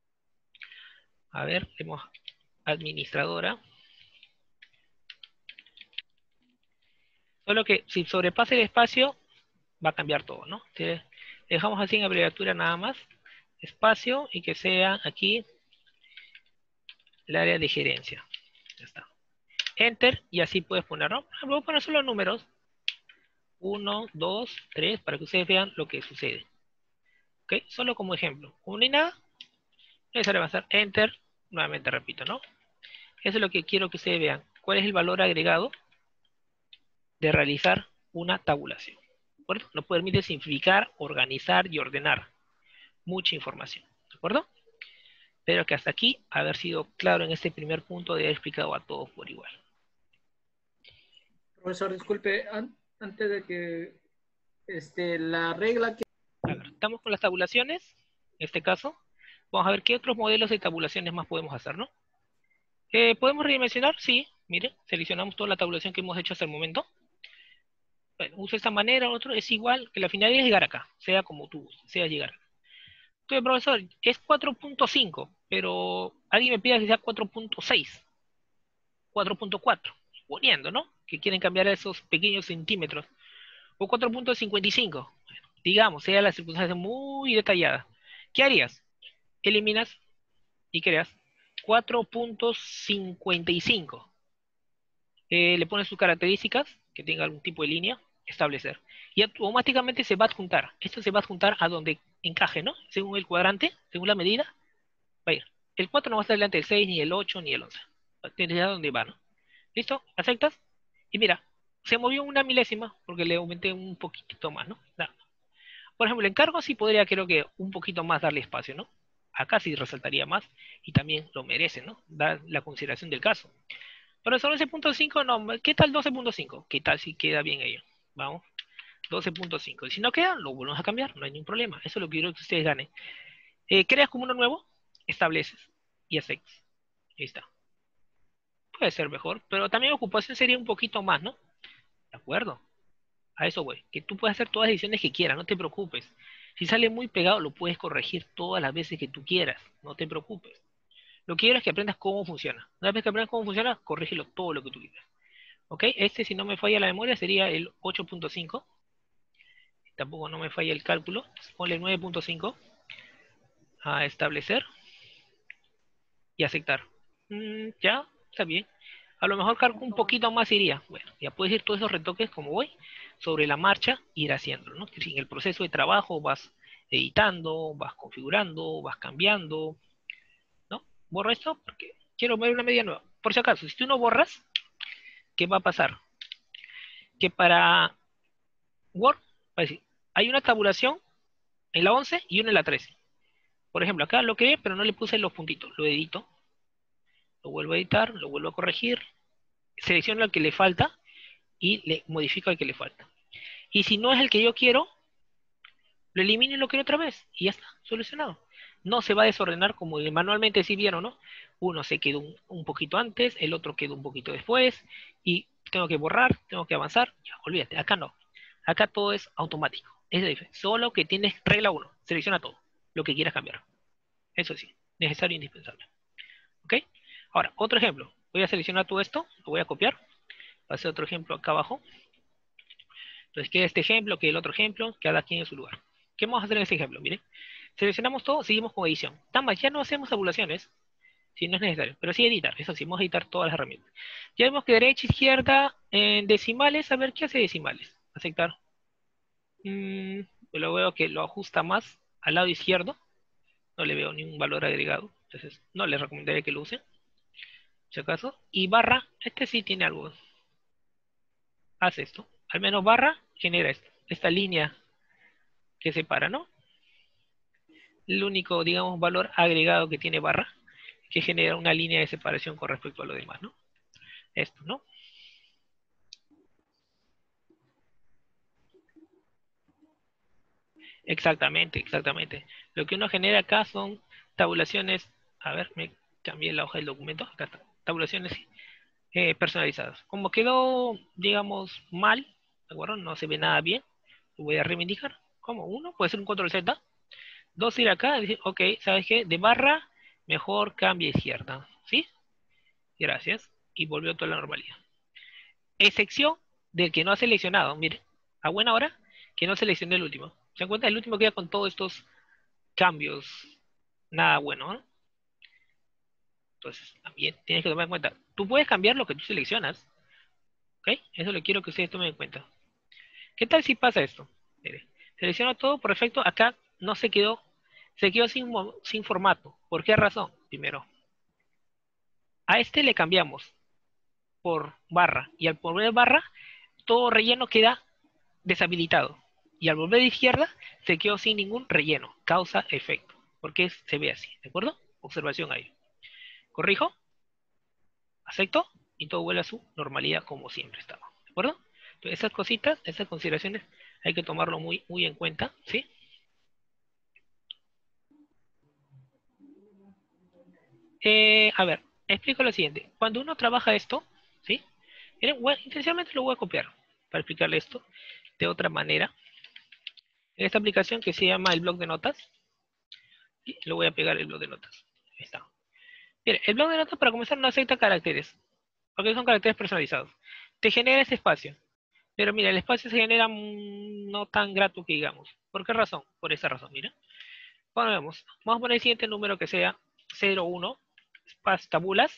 a ver, tenemos administradora. Solo que si sobrepasa el espacio, va a cambiar todo, ¿no? Entonces, dejamos así en abreviatura nada más, espacio, y que sea aquí el área de gerencia. Ya está. Enter, y así puedes poner, ¿no? Voy a poner solo números. 1, 2, 3, para que ustedes vean lo que sucede. ¿Ok? Solo como ejemplo. Como no hay nada, necesario va a hacer Enter. Nuevamente repito, ¿no? Eso es lo que quiero que ustedes vean. ¿Cuál es el valor agregado de realizar una tabulación? ¿De acuerdo? Nos permite simplificar, organizar y ordenar mucha información. ¿De acuerdo? Espero que hasta aquí haber sido claro en este primer punto de haber explicado a todos por igual. Profesor, disculpe, antes de que la regla que... A ver, estamos con las tabulaciones. En este caso, vamos a ver qué otros modelos de tabulaciones más podemos hacer, ¿no? ¿Podemos redimensionar? Sí, mire, seleccionamos toda la tabulación que hemos hecho hasta el momento. Bueno, uso esta manera, otro es igual, que la finalidad es llegar acá, sea como tú, sea llegar. Entonces, profesor, es 4.5, pero alguien me pide que sea 4.6, 4.4, suponiendo, ¿no? Que quieren cambiar esos pequeños centímetros. O 4.55, digamos, sea la circunstancia muy detallada. ¿Qué harías? Eliminas y creas 4.55. Le pones sus características, que tenga algún tipo de línea, establecer. Y automáticamente se va a adjuntar. Esto se va a adjuntar a donde encaje, ¿no? Según el cuadrante, según la medida, va a ir. El 4 no va a estar delante del 6, ni el 8, ni el 11. Tienes ya dónde va, ¿no? ¿Listo? ¿Aceptas? Y mira, se movió una milésima porque le aumenté un poquitito más, ¿no? Nada. Por ejemplo, el encargo sí podría, creo que, un poquito más darle espacio, ¿no? Acá sí resaltaría más y también lo merece, ¿no? Dar la consideración del caso. Pero sobre 11.5, no, ¿qué tal 12.5? ¿Qué tal si queda bien ello? Vamos, 12.5. Y si no queda, lo volvemos a cambiar, no hay ningún problema. Eso es lo que quiero que ustedes ganen. Creas como uno nuevo, estableces y aceptas. Ahí está. Puede ser mejor, pero también ocupación sería un poquito más, ¿no? ¿De acuerdo? A eso voy. Que tú puedes hacer todas las ediciones que quieras, no te preocupes. Si sale muy pegado, lo puedes corregir todas las veces que tú quieras, no te preocupes. Lo que quiero es que aprendas cómo funciona. Una vez que aprendas cómo funciona, corrígelo todo lo que tú quieras. ¿Ok? Este, si no me falla la memoria, sería el 8.5. Tampoco no me falla el cálculo. Ponle 9.5 a establecer y aceptar. Ya, está bien. A lo mejor cargo un poquito más iría. Bueno, ya puedes ir todos esos retoques como voy, sobre la marcha, ir haciéndolo, ¿no? Si en el proceso de trabajo vas editando, vas configurando, vas cambiando, ¿no? Borro esto porque quiero ver una media nueva. Por si acaso, si tú no borras, ¿qué va a pasar? Que para Word, va a decir, hay una tabulación en la 11 y una en la 13. Por ejemplo, acá lo que pero no le puse los puntitos. Lo edito, lo vuelvo a editar, lo vuelvo a corregir, selecciono el que le falta y le modifico el que le falta. Y si no es el que yo quiero, lo elimino y lo quiero otra vez, y ya está, solucionado. No se va a desordenar como manualmente si vieron, ¿no? Uno se quedó un poquito antes, el otro quedó un poquito después, y tengo que borrar, tengo que avanzar, ya, olvídate, acá no. Acá todo es automático, es la diferencia. Solo que tienes regla uno, selecciona todo, lo que quieras cambiar. Eso sí, necesario e indispensable. ¿Ok? Ahora, otro ejemplo. Voy a seleccionar todo esto, lo voy a copiar. Va a hacer otro ejemplo acá abajo. Entonces, queda este ejemplo, que el otro ejemplo, cada quien en su lugar. ¿Qué vamos a hacer en este ejemplo? Miren, seleccionamos todo, seguimos con edición. Nada más, ya no hacemos tabulaciones, si no es necesario, pero sí editar, eso sí, vamos a editar todas las herramientas. Ya vemos que derecha, izquierda, en decimales, a ver, ¿qué hace decimales? Aceptar. Lo veo que lo ajusta más al lado izquierdo, no le veo ningún valor agregado, entonces no les recomendaría que lo usen, si acaso. Y barra, este sí tiene algo, hace esto, al menos barra genera esto, esta línea que separa, ¿no? El único, digamos, valor agregado que tiene barra, que genera una línea de separación con respecto a lo demás, ¿no? Esto, ¿no? Exactamente, exactamente. Lo que uno genera acá son tabulaciones, a ver, me cambié la hoja del documento, acá está, tabulaciones personalizadas. Como quedó, digamos, mal, ¿de acuerdo? No se ve nada bien, lo voy a reivindicar. Como uno, puede ser un control Z, dos ir acá y decir, ok, ¿sabes qué? De barra, mejor cambia izquierda, ¿sí? Gracias. Y volvió toda la normalidad. Excepción del que no ha seleccionado, mire, a buena hora que no seleccioné el último. ¿Se dan cuenta? El último queda con todos estos cambios, nada bueno, ¿no? Entonces, también tienes que tomar en cuenta. Tú puedes cambiar lo que tú seleccionas, ¿ok? Eso lo quiero que ustedes tomen en cuenta. ¿Qué tal si pasa esto? Mire, selecciono todo por defecto, acá no se quedó sin formato. ¿Por qué razón? Primero, a este le cambiamos por barra, y al poner barra, todo relleno queda deshabilitado. Y al volver de izquierda, se quedó sin ningún relleno, causa-efecto. Porque se ve así, ¿de acuerdo? Observación ahí. Corrijo, acepto, y todo vuelve a su normalidad como siempre estaba, ¿de acuerdo? Entonces, esas cositas, esas consideraciones, hay que tomarlo muy, muy en cuenta, ¿sí? A ver, explico lo siguiente. Cuando uno trabaja esto, ¿sí? Miren, bueno, intencionalmente lo voy a copiar para explicarle esto de otra manera. En esta aplicación que se llama el blog de notas, y lo voy a pegar el blog de notas. Ahí está. Mire, el blog de notas para comenzar no acepta caracteres, porque son caracteres personalizados. Te genera ese espacio. Pero mira, el espacio se genera no tan grato que digamos. ¿Por qué razón? Por esa razón, mira. Vamos a poner el siguiente número que sea 01, tabulas,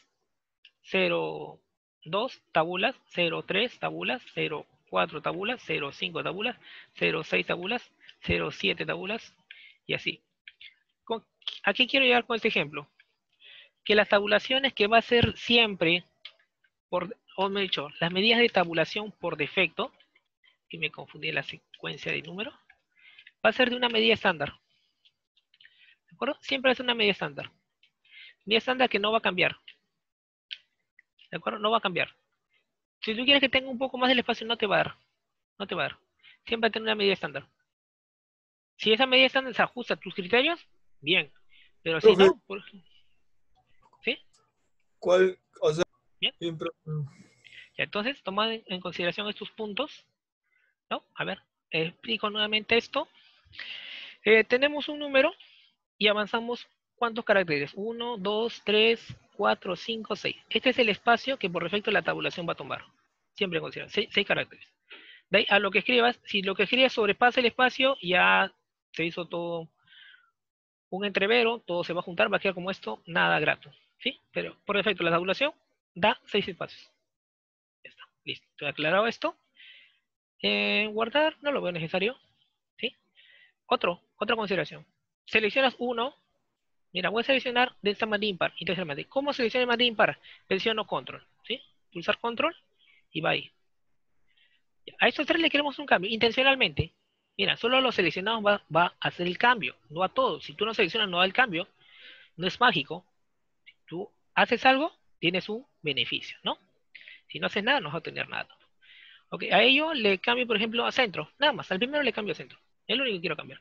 02 tabulas, 03 tabulas, 04 tabulas, 05 tabulas, 06 tabulas, 07 tabulas, y así. ¿A qué quiero llegar con este ejemplo? Que las tabulaciones que va a ser siempre, o me he dicho, las medidas de tabulación por defecto, que me confundí en la secuencia de números, va a ser de una medida estándar. ¿De acuerdo? Siempre es una medida estándar. Medida estándar que no va a cambiar. ¿De acuerdo? No va a cambiar. Si tú quieres que tenga un poco más del espacio, no te va a dar. No te va a dar. Siempre va a tener una medida estándar. Si esa medida estándar se ajusta a tus criterios, bien. Pero si Profe, no, ¿sí? ¿cuál? O sea, Bien. siempre. Ya, entonces, toma en consideración estos puntos, ¿no? A ver, explico nuevamente esto. Tenemos un número y avanzamos ¿cuántos caracteres? 1, 2, 3, 4, 5, 6. Este es el espacio que por defecto la tabulación va a tomar. Siempre considera 6 caracteres. De ahí a lo que escribas, si lo que escribes sobrepasa el espacio, ya se hizo todo un entrevero, todo se va a juntar, va a quedar como esto, nada grato. ¿Sí? Pero por defecto la tabulación da 6 espacios. Ya está, listo. Estoy aclarado esto. Guardar, no lo veo necesario. ¿Sí? Otra consideración. Seleccionas uno. Mira, voy a seleccionar de esta manera impar, intencionalmente. ¿Cómo selecciono de manera impar? Selecciono control, ¿sí? Pulsar control y va ahí. A estos tres le queremos un cambio, intencionalmente. Mira, solo a los seleccionados va a hacer el cambio, no a todos. Si tú no seleccionas, no da el cambio. No es mágico. Si tú haces algo, tienes un beneficio, ¿no? Si no haces nada, no vas a tener nada. Ok, a ello le cambio, por ejemplo, a centro. Nada más, al primero le cambio a centro. Es lo único que quiero cambiar.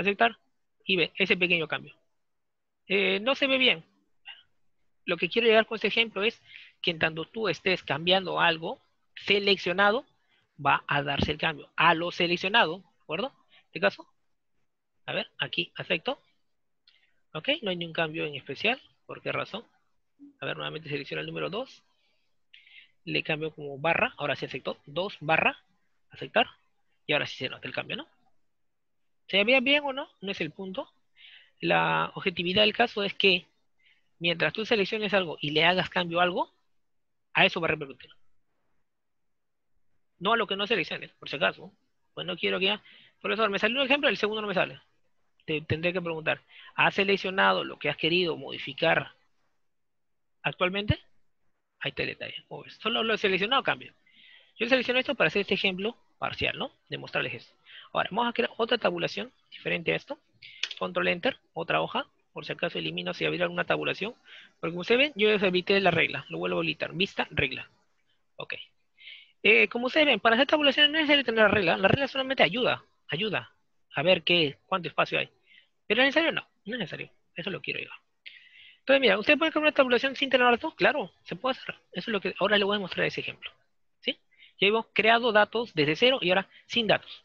aceptar, y ve ese pequeño cambio. No se ve bien. Lo que quiero llegar con este ejemplo es que en tanto tú estés cambiando algo seleccionado, va a darse el cambio a lo seleccionado, ¿de acuerdo? En este caso, a ver, aquí acepto. Ok, no hay ningún cambio en especial. ¿Por qué razón? A ver, nuevamente selecciono el número 2. Le cambio como barra. Ahora sí aceptó. 2 barra. Aceptar. Y ahora sí se nota el cambio, ¿no? ¿Se ve bien o no? No es el punto. La objetividad del caso es que mientras tú selecciones algo y le hagas cambio a algo, a eso va a repercutir. No a lo que no selecciones, por si acaso. Pues no quiero que ya... Profesor, me salió un ejemplo, el segundo no me sale. Te tendré que preguntar, ¿has seleccionado lo que has querido modificar actualmente? Ahí está el detalle. Solo lo he seleccionado, cambio. Yo selecciono esto para hacer este ejemplo parcial, ¿no? Demostrarles esto. Ahora, vamos a crear otra tabulación diferente a esto. Control Enter, otra hoja. Por si acaso elimino si abrir alguna tabulación. Porque como ustedes ven, yo evité la regla. Lo vuelvo a habilitar. Vista, regla. Ok. Como ustedes ven, para hacer tabulaciones no es necesario tener la regla. La regla solamente ayuda. Ayuda a ver cuánto espacio hay. Pero es necesario, no. No es necesario. Eso lo quiero yo. Entonces, mira, ¿usted puede crear una tabulación sin tener datos? Claro, se puede hacer. Eso es lo que ahora le voy a mostrar ese ejemplo. ¿Sí? Ya hemos creado datos desde cero y ahora sin datos.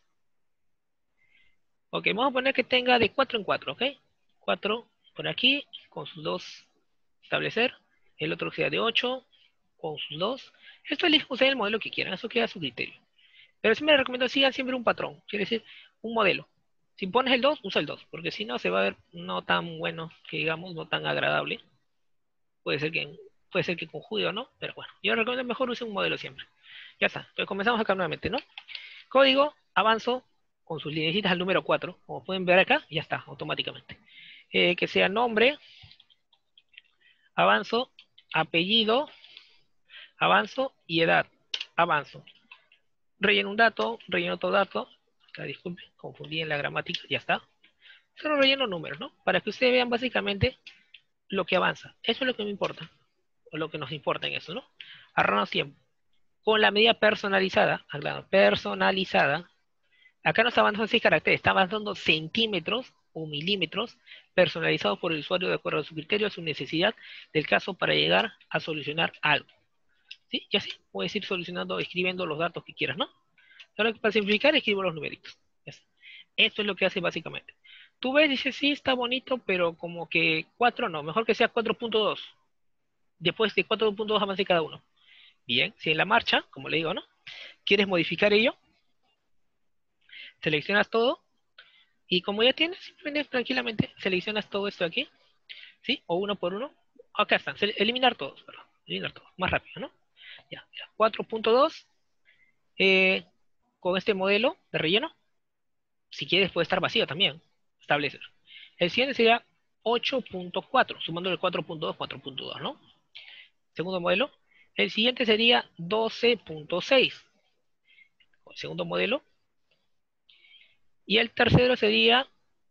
Ok, vamos a poner que tenga de 4 en 4, ¿ok? 4 por aquí, con sus 2 establecer. El otro sea de 8, con sus 2. Esto elige usted el modelo que quieran, eso queda a su criterio. Pero siempre les recomiendo sigan siempre un patrón, quiere decir, un modelo. Si pones el 2, usa el 2, porque si no se va a ver no tan bueno, que digamos, no tan agradable. Puede ser que conjugue o no, pero bueno, yo recomiendo mejor use un modelo siempre. Ya está, entonces comenzamos acá nuevamente, ¿no? Código, avanzo con sus lineecitas al número 4, como pueden ver acá, ya está, automáticamente. Que sea nombre, avanzo, apellido, avanzo y edad, avanzo. Relleno un dato, relleno otro dato, acá disculpe, confundí en la gramática, ya está. Solo relleno números, ¿no? Para que ustedes vean básicamente lo que avanza. Eso es lo que me importa, o lo que nos importa en eso, ¿no? Ahorramos tiempo. Con la medida personalizada, aclaro, personalizada, acá no está avanzando 6 caracteres, está avanzando centímetros o milímetros personalizados por el usuario de acuerdo a su criterio, a su necesidad del caso para llegar a solucionar algo. ¿Sí? Y así puedes ir solucionando, escribiendo los datos que quieras, ¿no? Ahora para simplificar, escribo los numeritos. Esto es lo que hace básicamente. Tú ves, dices, sí, está bonito, pero como que 4 no, mejor que sea 4.2. Después de 4.2 avance cada uno. Bien, si en la marcha, como le digo, ¿no? ¿Quieres modificar ello? Seleccionas todo y como ya tienes, simplemente tranquilamente seleccionas todo esto aquí, ¿sí? O uno por uno. Acá están, eliminar todos, perdón. Eliminar todos, más rápido, ¿no? Ya, 4.2 con este modelo de relleno. Si quieres puede estar vacío también. Establecer. El siguiente sería 8.4, sumando el 4.2, 4.2, ¿no? Segundo modelo. El siguiente sería 12.6. El segundo modelo. Y el tercero sería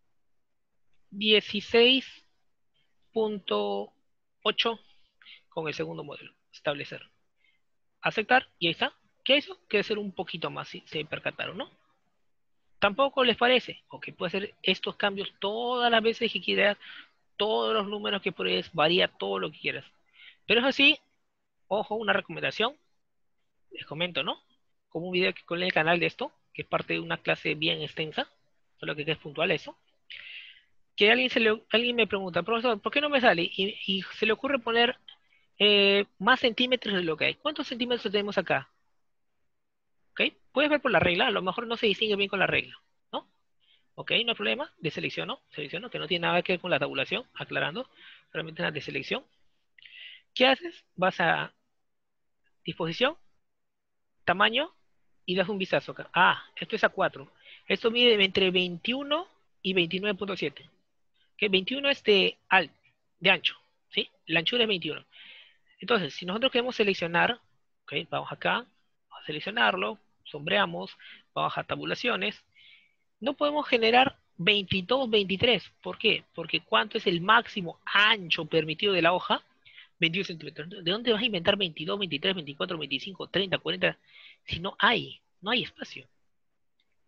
16.8 con el segundo modelo. Establecer. Aceptar. Y ahí está. ¿Qué es eso? Quiere ser un poquito más, si se percataron, ¿no? Tampoco les parece. Ok, puede hacer estos cambios todas las veces que quieras, todos los números que puedes, varía todo lo que quieras. Pero es así, ojo, una recomendación, les comento, ¿no? Como un video que con el canal de esto, que es parte de una clase bien extensa, solo que es puntual eso, que alguien me pregunta, profesor, ¿por qué no me sale? Y se le ocurre poner más centímetros de lo que hay. ¿Cuántos centímetros tenemos acá? ¿Ok? Puedes ver por la regla, a lo mejor no se distingue bien con la regla, ¿no? Ok, no hay problema, selecciono, que no tiene nada que ver con la tabulación, aclarando, solamente una deselección. ¿Qué haces? Vas a disposición, tamaño, y das un vistazo acá. Ah, esto es a 4. Esto mide entre 21 y 29.7. Que 21 es de ancho, ¿sí? La anchura es 21. Entonces, si nosotros queremos seleccionar, ok, vamos acá, vamos a seleccionarlo, sombreamos, vamos a tabulaciones, no podemos generar 22, 23. ¿Por qué? Porque ¿cuánto es el máximo ancho permitido de la hoja? 21 centímetros. ¿De dónde vas a inventar 22, 23, 24, 25, 30, 40? Si no hay espacio.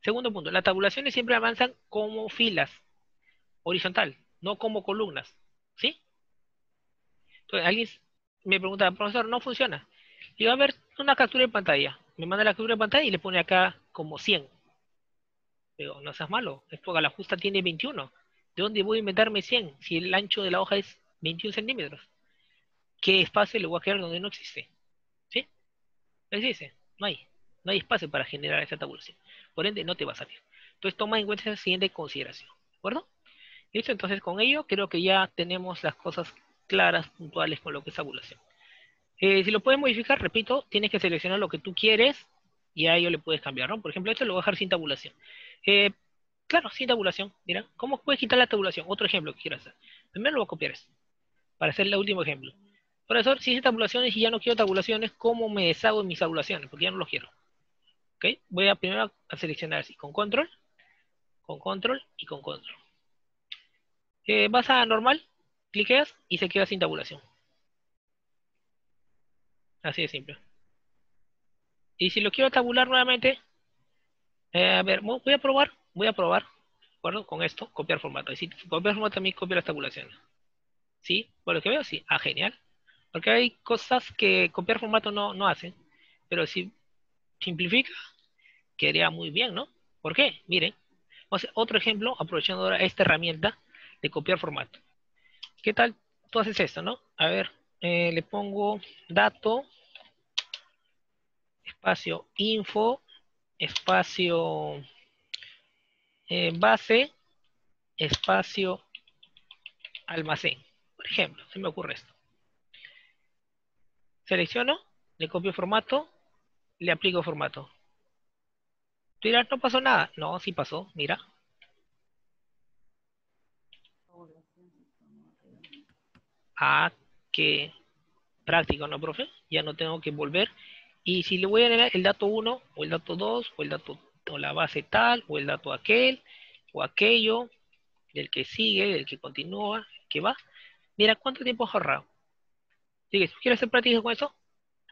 Segundo punto, las tabulaciones siempre avanzan como filas, horizontal, no como columnas. ¿Sí? Entonces, alguien me pregunta, profesor, no funciona. Le va a ver una captura de pantalla. Me manda la captura de pantalla y le pone acá como 100. Digo, no seas malo, es porque la justa tiene 21. ¿De dónde voy a inventarme 100 si el ancho de la hoja es 21 centímetros? ¿Qué espacio le voy a crear donde no existe? ¿Sí? No existe, no hay. No hay espacio para generar esa tabulación. Por ende, no te va a salir. Entonces, toma en cuenta esa siguiente consideración. ¿De acuerdo? Listo, entonces con ello creo que ya tenemos las cosas claras, puntuales con lo que es tabulación. Si lo puedes modificar, repito, tienes que seleccionar lo que tú quieres y a ello le puedes cambiar, ¿no? Por ejemplo, esto lo voy a dejar sin tabulación. Eh, claro, sin tabulación. Mira, ¿cómo puedes quitar la tabulación? Otro ejemplo que quiero hacer. Primero lo voy a copiar esto, para hacer el último ejemplo. Profesor, si hice tabulaciones y ya no quiero tabulaciones, ¿cómo me deshago de mis tabulaciones? Porque ya no los quiero. ¿Ok? Voy a primero a seleccionar así, con control y con control. Vas a normal, cliqueas y se queda sin tabulación. Así de simple. Y si lo quiero tabular nuevamente, a ver, voy a probar, ¿de acuerdo? Con esto, copiar formato. Y si copiar formato también copia las tabulaciones. ¿Sí? Por lo que veo, sí. Ah, genial. Porque hay cosas que copiar formato no hace. Pero si simplifica, quedaría muy bien, ¿no? ¿Por qué? Miren. Vamos a hacer otro ejemplo, aprovechando ahora esta herramienta de copiar formato. ¿Qué tal? Tú haces esto, ¿no? A ver, le pongo dato, espacio info, espacio base, espacio almacén. Por ejemplo, se me ocurre esto. Selecciono, le copio formato, le aplico formato. Tú dirás, no pasó nada. No, sí pasó, mira. Ah, qué práctico, ¿no, profe? Ya no tengo que volver. Y si le voy a añadir el dato 1, o el dato 2, o el dato, o la base tal, o el dato aquel, o aquello, del que sigue, del que continúa, que va. Mira cuánto tiempo has ahorrado. Así que si quieres hacer práctica con eso,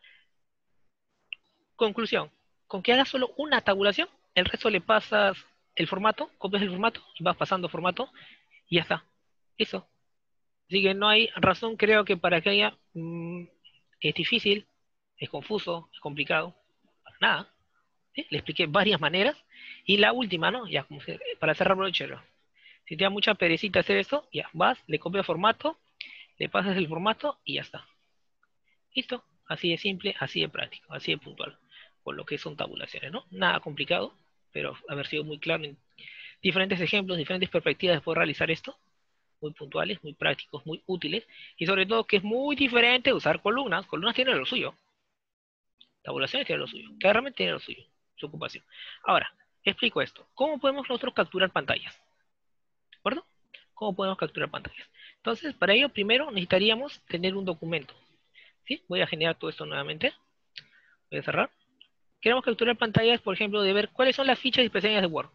conclusión. Con que hagas solo una tabulación, el resto le pasas el formato, copias el formato, y vas pasando formato, y ya está. Eso. Así que no hay razón, creo que para que haya, es difícil, es confuso, es complicado, para nada. ¿Sí? Le expliqué varias maneras. Y la última, ¿no? Ya, para cerrar brochero. Si te da mucha perecita hacer eso, ya vas, le copias formato, le pasas el formato y ya está. Listo. Así de simple, así de práctico, así de puntual. Por lo que son tabulaciones, ¿no? Nada complicado, pero haber sido muy claro en diferentes ejemplos, diferentes perspectivas de poder realizar esto. Muy puntuales, muy prácticos, muy útiles. Y sobre todo que es muy diferente usar columnas. Columnas tienen lo suyo. Tabulaciones tienen lo suyo. Claramente tienen lo suyo. Su ocupación. Ahora, explico esto. ¿Cómo podemos nosotros capturar pantallas? ¿De acuerdo? ¿Cómo podemos capturar pantallas? Entonces, para ello, primero necesitaríamos tener un documento. ¿Sí? Voy a generar todo esto nuevamente. Voy a cerrar. Queremos capturar pantallas, por ejemplo, de ver cuáles son las fichas y pestañas de Word.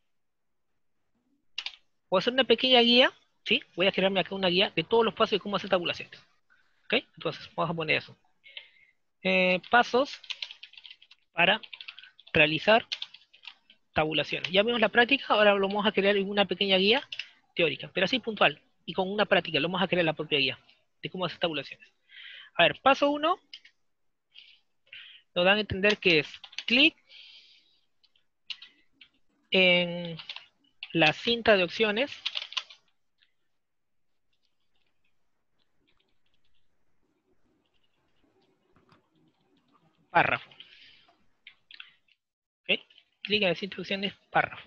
Voy a hacer una pequeña guía. ¿Sí? Voy a crearme acá una guía de todos los pasos de cómo hacer tabulaciones. ¿Ok? Entonces, vamos a poner eso. Pasos para realizar tabulaciones. Ya vimos la práctica, ahora lo vamos a crear en una pequeña guía teórica, pero así puntual. Y con una práctica, lo vamos a crear la propia guía de cómo hacer tabulaciones. A ver, paso 1, nos dan a entender que es clic en la cinta de opciones, párrafo. ¿Ok? Clic en la cinta de opciones, párrafo.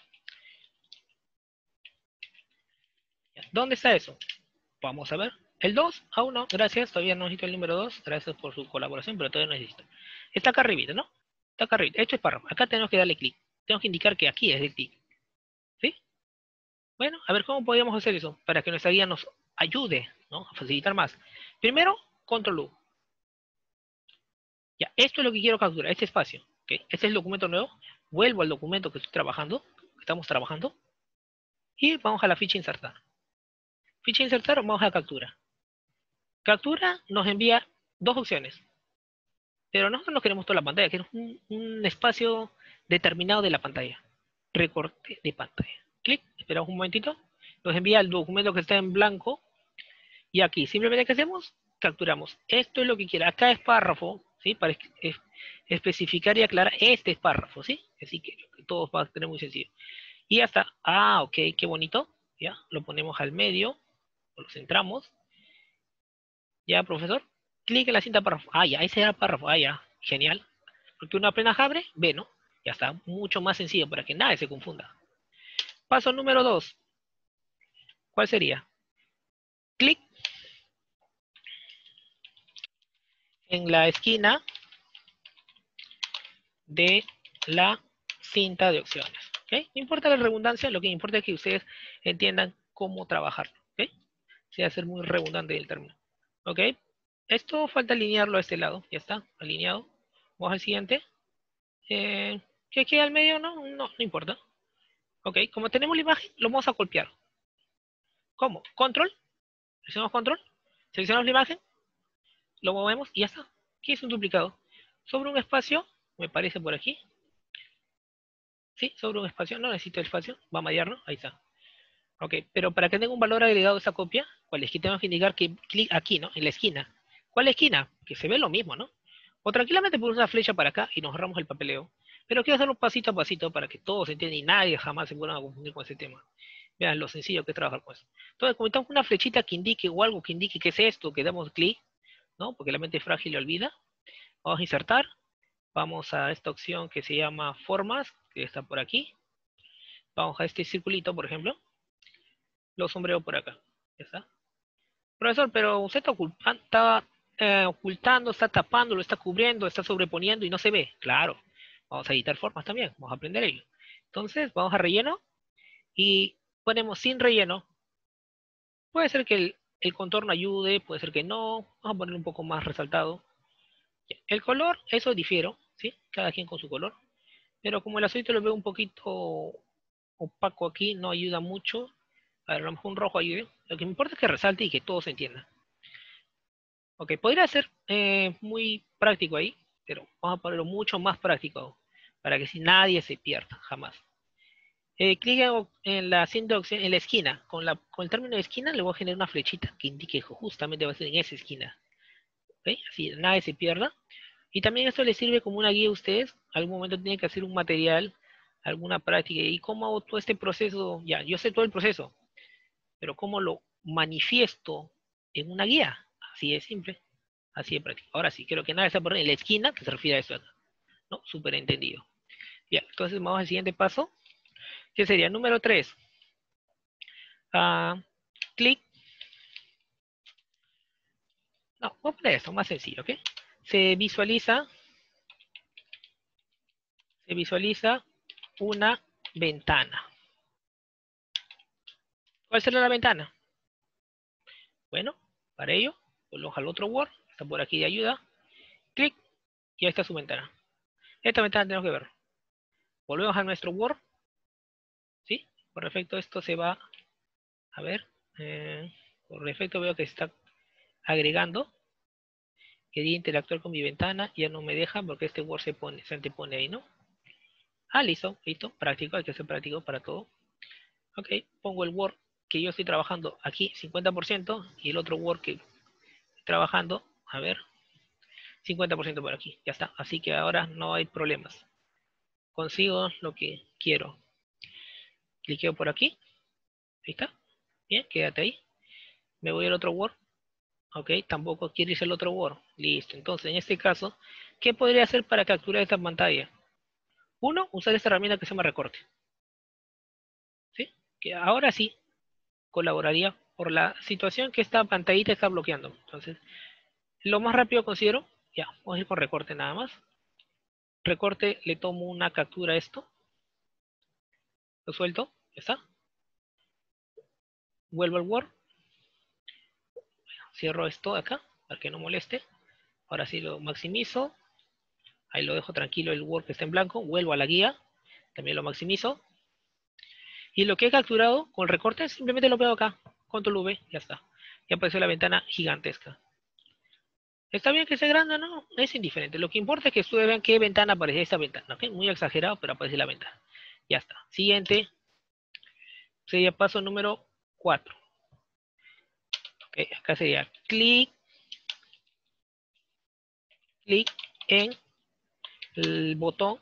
¿Dónde está eso? Vamos a ver. El 2, aún no, gracias, todavía no necesito el número 2, gracias por su colaboración, pero todavía no necesito. Está acá arriba, ¿no? Está acá arriba, esto es párrafo, acá tenemos que darle clic, tenemos que indicar que aquí es el clic, ¿sí? Bueno, a ver cómo podríamos hacer eso, para que nuestra guía nos ayude, ¿no? A facilitar más. Primero, control U. Ya, esto es lo que quiero capturar, este espacio, ¿ok? Este es el documento nuevo, vuelvo al documento que estoy trabajando, que estamos trabajando, y vamos a la ficha insertar. Ficha insertar, vamos a captura. Captura nos envía dos opciones. Pero nosotros no queremos toda la pantalla, queremos un espacio determinado de la pantalla. recorte de pantalla. Clic, esperamos un momentito. Nos envía el documento que está en blanco. Y aquí, simplemente, ¿qué hacemos? Capturamos. Esto es lo que quiera. Acá es párrafo, ¿sí? Para especificar y aclarar, este es párrafo, ¿sí? Así que todos va a tener muy sencillo. Y ya está. Ah, ok, qué bonito. Ya, lo ponemos al medio. Lo centramos. Ya, profesor. Clic en la cinta párrafo. Ah, ya, ese era el párrafo. Ah, ya, genial. Porque uno apenas abre, ve, ¿no? Ya está, mucho más sencillo para que nadie se confunda. Paso número 2. ¿Cuál sería? Clic en la esquina de la cinta de opciones. ¿Okay? No importa la redundancia, lo que importa es que ustedes entiendan cómo trabajar. ¿Okay? Se va a ser muy redundante el término. ¿Ok? Esto falta alinearlo a este lado. Ya está, alineado. Vamos al siguiente. ¿Qué queda al medio? No importa. ¿Ok? Como tenemos la imagen, lo vamos a copiar. ¿Cómo? Control. Presionamos control. Seleccionamos la imagen. Lo movemos y ya está. ¿Qué es un duplicado? Sobre un espacio, me parece por aquí. Sí, sobre un espacio, no necesito el espacio, va a marearlo, ahí está. Ok, pero para que tenga un valor agregado esa copia, ¿cuál es? Que tengo que indicar que clic aquí, ¿no? En la esquina. ¿Cuál esquina? Que se ve lo mismo, ¿no? O tranquilamente ponemos una flecha para acá y nos ahorramos el papeleo. Pero quiero hacerlo pasito a pasito para que todos entiendan y nadie jamás se pueda confundir con ese tema. Vean lo sencillo que es trabajar con eso. Entonces, como estamos con una flechita que indique o algo que indique qué es esto, que damos clic, ¿no? Porque la mente es frágil y olvida. Vamos a insertar. Vamos a esta opción que se llama formas, que está por aquí. Vamos a este circulito, por ejemplo. Lo sombreo por acá. Ya está. Profesor, pero usted está ocultando, está tapando, lo está cubriendo, está sobreponiendo y no se ve. Claro. Vamos a editar formas también. Vamos a aprender ello. Entonces, vamos a relleno y ponemos sin relleno. Puede ser que el contorno ayude, puede ser que no. Vamos a poner un poco más resaltado. El color, eso difiero, ¿sí? Cada quien con su color. Pero como el aceite lo veo un poquito opaco aquí, no ayuda mucho. A lo mejor un rojo ayude. Lo que me importa es que resalte y que todo se entienda. Ok, podría ser muy práctico ahí, pero vamos a ponerlo mucho más práctico para que si nadie se pierda, jamás. Clic en la cinta de opción, en la esquina. Con el término de esquina le voy a generar una flechita que indique que justamente va a ser en esa esquina. ¿Okay? Así nadie se pierda. Y también esto les sirve como una guía a ustedes. Algún momento tienen que hacer un material, alguna práctica. ¿Y cómo hago todo este proceso? Ya, yo sé todo el proceso, pero ¿cómo lo manifiesto en una guía? Así de simple, así de práctico. Ahora sí, creo que nada está por en la esquina que se refiere a esto acá. ¿No? Súper entendido. Ya, entonces vamos al siguiente paso, que sería número 3. Clic. No, voy a poner esto, más sencillo, ¿ok? Se visualiza una ventana. ¿Cuál será la ventana? Bueno, para ello, volvemos al otro Word, está por aquí de ayuda. Clic, y ahí está su ventana. Esta ventana tenemos que ver. Volvemos a nuestro Word. ¿Sí? Por defecto esto se va a ver. Por defecto veo que se está agregando. Quería interactuar con mi ventana, ya no me deja porque este Word se antepone ahí, ¿no? Ah, listo, listo, práctico, hay que ser práctico para todo. Ok, pongo el Word que yo estoy trabajando aquí, 50%, y el otro Word que estoy trabajando, a ver, 50% por aquí, ya está. Así que ahora no hay problemas. Consigo lo que quiero. Cliqueo por aquí, ahí está. Bien, quédate ahí. Me voy al otro Word. Ok, tampoco quiere irse el otro Word. Listo, entonces en este caso, ¿qué podría hacer para capturar esta pantalla? Uno, usar esta herramienta que se llama recorte. ¿Sí? Que ahora sí colaboraría por la situación que esta pantallita está bloqueando. Entonces, lo más rápido considero, ya, vamos a ir con recorte nada más. Recorte, le tomo una captura a esto. Lo suelto, ya está. Vuelvo al Word. Cierro esto de acá, para que no moleste. Ahora sí lo maximizo. Ahí lo dejo tranquilo el Word que está en blanco. Vuelvo a la guía. También lo maximizo. Y lo que he capturado con el recorte, simplemente lo pego acá. Control V, ya está. Ya apareció la ventana gigantesca. ¿Está bien que sea grande o no? Es indiferente. Lo que importa es que ustedes vean qué ventana aparece esta ventana. ¿Okay? Muy exagerado, pero aparece la ventana. Ya está. Siguiente sería paso número 4. Ok, acá sería clic en el botón,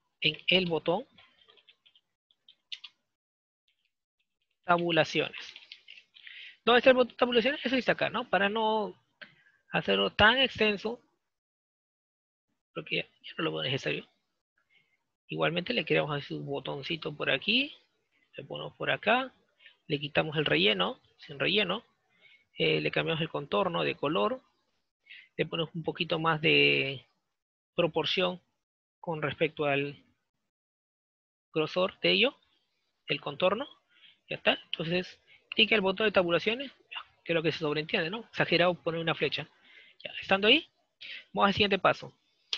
tabulaciones. ¿Dónde está el botón tabulaciones? Eso está acá, ¿no? Para no hacerlo tan extenso, porque ya no lo veo necesario. Igualmente le creamos así un botoncito por aquí, le ponemos por acá, le quitamos el relleno, sin relleno, le cambiamos el contorno de color, le ponemos un poquito más de proporción con respecto al grosor de ello, el contorno, ya está. Entonces, clic el botón de tabulaciones, que es lo que se sobreentiende, ¿no? Exagerado poner una flecha. Ya, estando ahí, vamos al siguiente paso.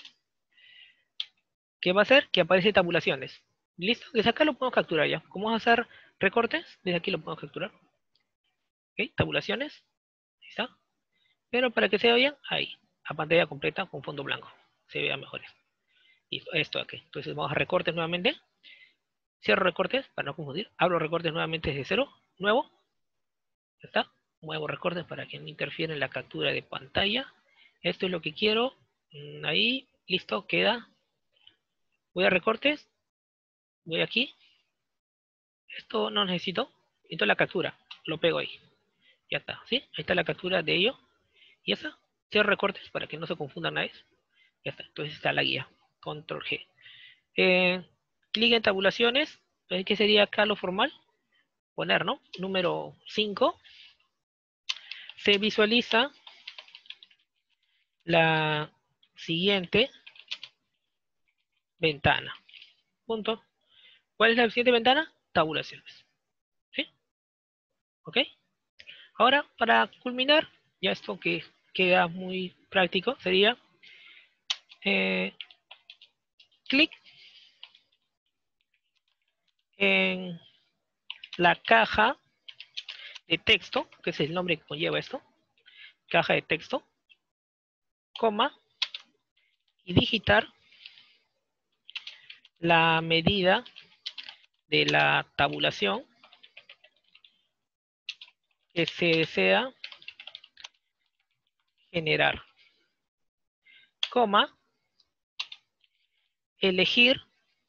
¿Qué va a hacer? Que aparece tabulaciones. ¿Listo? Desde acá lo podemos capturar ya. Como vamos a hacer recortes, desde aquí lo podemos capturar. ¿Ok? Tabulaciones. Ahí está. Pero para que se vea ahí, a pantalla completa con fondo blanco. Se vea mejor. Listo, esto aquí. Entonces vamos a recortes nuevamente. Cierro recortes para no confundir. Abro recortes nuevamente desde cero. Nuevo. Ya está. Muevo recortes para que no interfiera en la captura de pantalla. Esto es lo que quiero. Ahí. Listo. Queda. Voy a recortes. Voy aquí. Esto no necesito. Necesito la captura. Lo pego ahí. Ya está. ¿Sí? Ahí está la captura de ello. Y esa. Cierro recortes para que no se confundan nadie. Ya está. Entonces está la guía. Control G. Clic en tabulaciones. ¿Qué sería acá lo formal? Poner, ¿no? Número 5. Se visualiza la siguiente ventana. Punto. ¿Cuál es la siguiente ventana? Tabulaciones. ¿Sí? ¿Ok? Ahora, para culminar, ya esto que queda muy práctico, sería clic en la caja de texto, que es el nombre que conlleva esto, caja de texto, coma, y digitar la medida de la tabulación que se desea generar, coma, elegir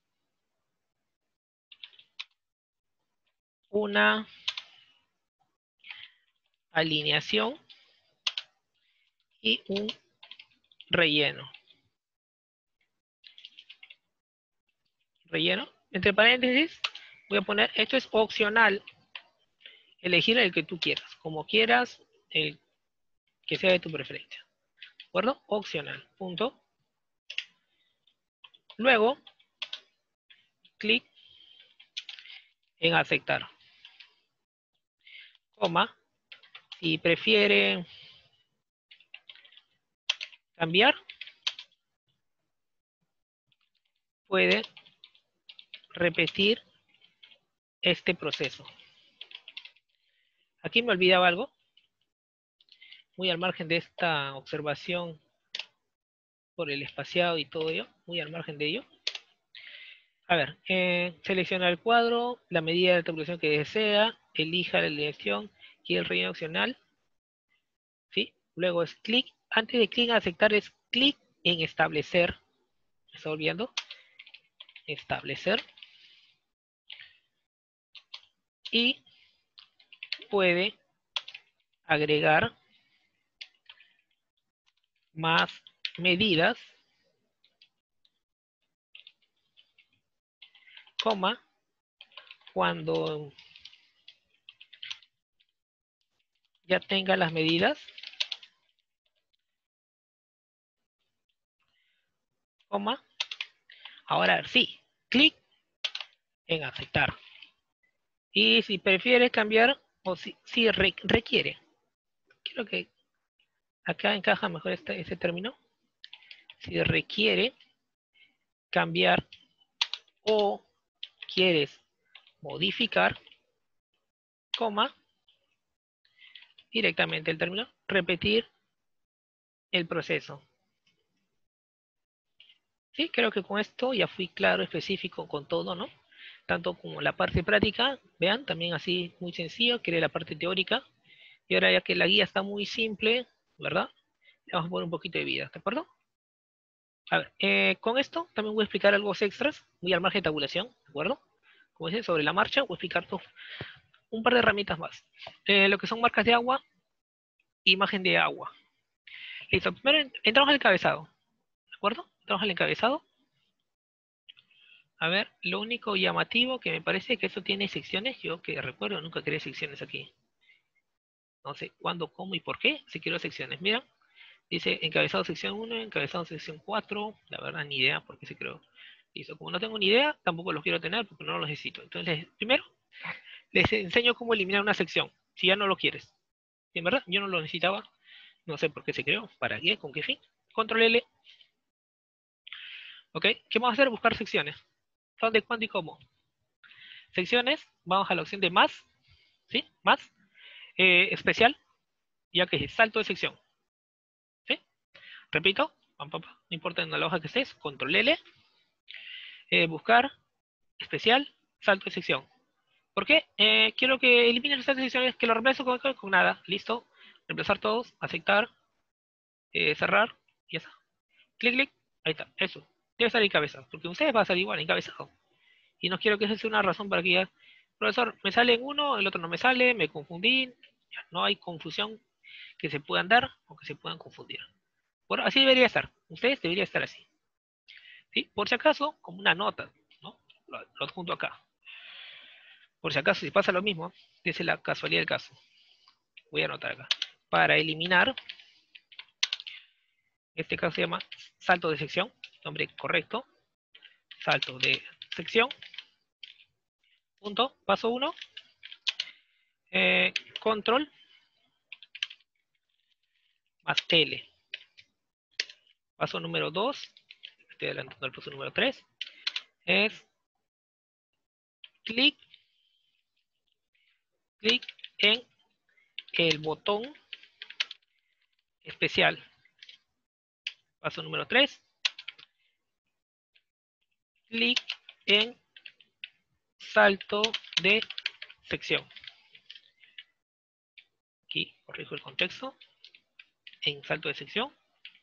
una alineación y un relleno. Relleno, entre paréntesis, voy a poner, esto es opcional, elegir el que tú quieras, como quieras, el que sea de tu preferencia. ¿De acuerdo? Opcional, punto. Luego, clic en aceptar. Coma, si prefiere cambiar, puede repetir este proceso. Aquí me olvidaba algo, muy al margen de esta observación por el espaciado y todo ello, muy al margen de ello. A ver, selecciona el cuadro, la medida de tabulación que desea, elija la dirección y el relleno opcional. ¿Sí? Luego es clic, antes de clic en aceptar es clic en establecer. ¿Me está olvidando? Establecer. Y puede agregar más medidas, coma, cuando ya tenga las medidas, coma, ahora sí, clic en aceptar. Y si prefiere cambiar, o si requiere, creo que acá encaja mejor ese término, si requiere cambiar o quieres modificar, coma, directamente el término, repetir el proceso. Sí, creo que con esto ya fui claro, específico con todo, ¿no? tanto como la parte práctica. Vean, también así muy sencillo, quiere la parte teórica. Y ahora ya que la guía está muy simple, ¿verdad? Le vamos a poner un poquito de vida, ¿de acuerdo? A ver, con esto también voy a explicar algo extras, muy al margen de tabulación, ¿de acuerdo? Como dice, sobre la marcha voy a explicar un par de herramientas más. Lo que son marcas de agua, imagen de agua. Listo, primero entramos al encabezado, ¿de acuerdo? Entramos al encabezado. A ver, lo único llamativo que me parece que eso tiene secciones, yo que recuerdo nunca creé secciones aquí. No sé cuándo, cómo y por qué se creó secciones. Mira, dice encabezado sección 1, encabezado sección 4. La verdad, ni idea por qué se creó. Listo, como no tengo ni idea, tampoco los quiero tener porque no los necesito. Entonces, primero, les enseño cómo eliminar una sección, si ya no lo quieres. Si en verdad, yo no lo necesitaba, no sé por qué se creó, para qué, con qué fin. Control L. ¿Ok? ¿Qué vamos a hacer? Buscar secciones. ¿Dónde, cuándo y cómo? Secciones, vamos a la opción de más, ¿sí? Más, especial, ya que es salto de sección. ¿Sí? Repito, no importa en la hoja que estés, control L, buscar, especial, salto de sección. ¿Por qué? Quiero que elimine los saltos de secciones, que lo reemplazo con nada. Listo. Reemplazar todos, aceptar, cerrar, y ya está. Clic, clic, ahí está, eso. Debe estar encabezado, porque ustedes va a salir igual encabezado. Y no quiero que esa sea una razón para que ya, profesor, me sale en uno, el otro no me sale, me confundí. Ya, no hay confusión que se puedan dar o que se puedan confundir. Bueno, así debería estar. Ustedes deberían estar así. ¿Sí? Por si acaso, como una nota, ¿no? Lo adjunto acá. Por si acaso, si pasa lo mismo, dice la casualidad del caso. Voy a anotar acá. Para eliminar, este caso se llama salto de sección, nombre correcto. Salto de sección. Punto. Paso 1. Control más L. Paso número 2. Estoy adelantando el paso número 3. Es clic en el botón especial. Paso número 3. Clic en salto de sección. Aquí corrijo el contexto. En salto de sección.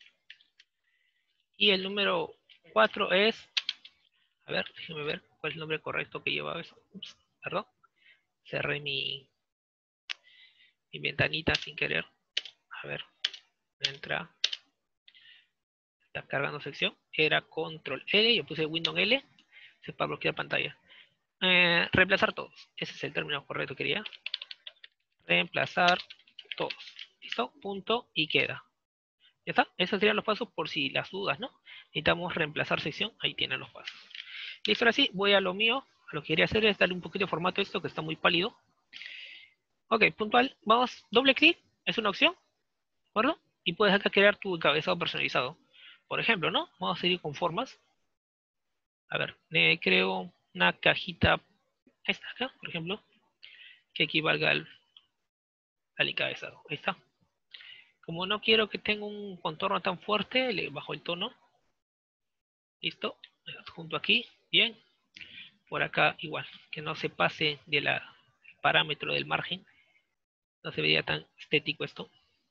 Y el número 4 es, a ver, déjenme ver cuál es el nombre correcto que lleva eso. Ups, perdón. Cerré mi ventanita sin querer. A ver, entra. Está cargando sección. Era control L, yo puse Windows L. Se para bloquear pantalla. Reemplazar todos. Ese es el término correcto que quería. Reemplazar todos. ¿Listo? Punto y queda. Ya está. Esos serían los pasos por si las dudas, ¿no? Necesitamos reemplazar sección. Ahí tienen los pasos. Listo, ahora sí, voy a lo mío. Lo que quería hacer es darle un poquito de formato a esto que está muy pálido. Ok, puntual. Vamos, doble clic. Es una opción. ¿De acuerdo? Y puedes acá crear tu encabezado personalizado. Por ejemplo, ¿no? Vamos a seguir con formas. A ver, creo una cajita. Esta acá, por ejemplo. Que equivalga al encabezado. Ahí está. Como no quiero que tenga un contorno tan fuerte, le bajo el tono. Listo. Junto aquí. Bien. Por acá igual. Que no se pase del parámetro del margen. No se vería tan estético esto.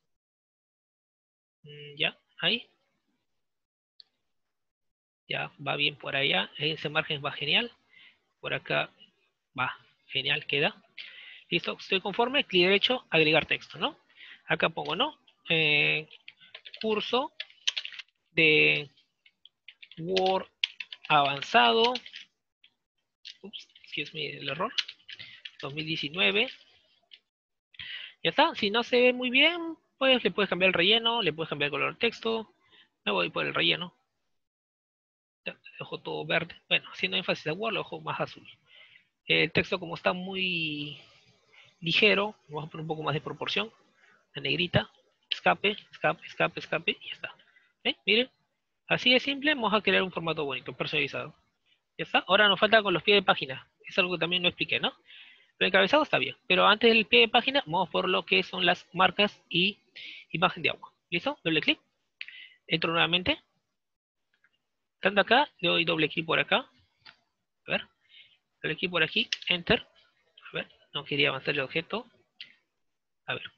Ya. Ahí. Ya va bien por allá. Ese margen va genial. Por acá va. Genial queda. Listo. Estoy conforme. Clic derecho. Agregar texto, ¿no? Acá pongo, ¿no? Curso de Word avanzado. Ups, excuse me el error. 2019. Ya está. Si no se ve muy bien, pues le puedes cambiar el relleno, le puedes cambiar el color del texto. Me voy por el relleno. Ya, dejo todo verde. Bueno, haciendo énfasis a Word, lo dejo más azul. El texto, como está muy ligero, vamos a poner un poco más de proporción. La negrita. Escape, escape, escape, escape. Y ya está. Miren. Así de simple, vamos a crear un formato bonito, personalizado. Ya está. Ahora nos falta con los pies de página. Es algo que también no expliqué, ¿no? El encabezado está bien. Pero antes del pie de página, vamos por lo que son las marcas y imagen de agua. ¿Listo? Doble clic. Entro nuevamente. Estando acá, le doy doble clic por acá. A ver. Dale aquí por aquí, enter. A ver, no quería avanzar el objeto. A ver.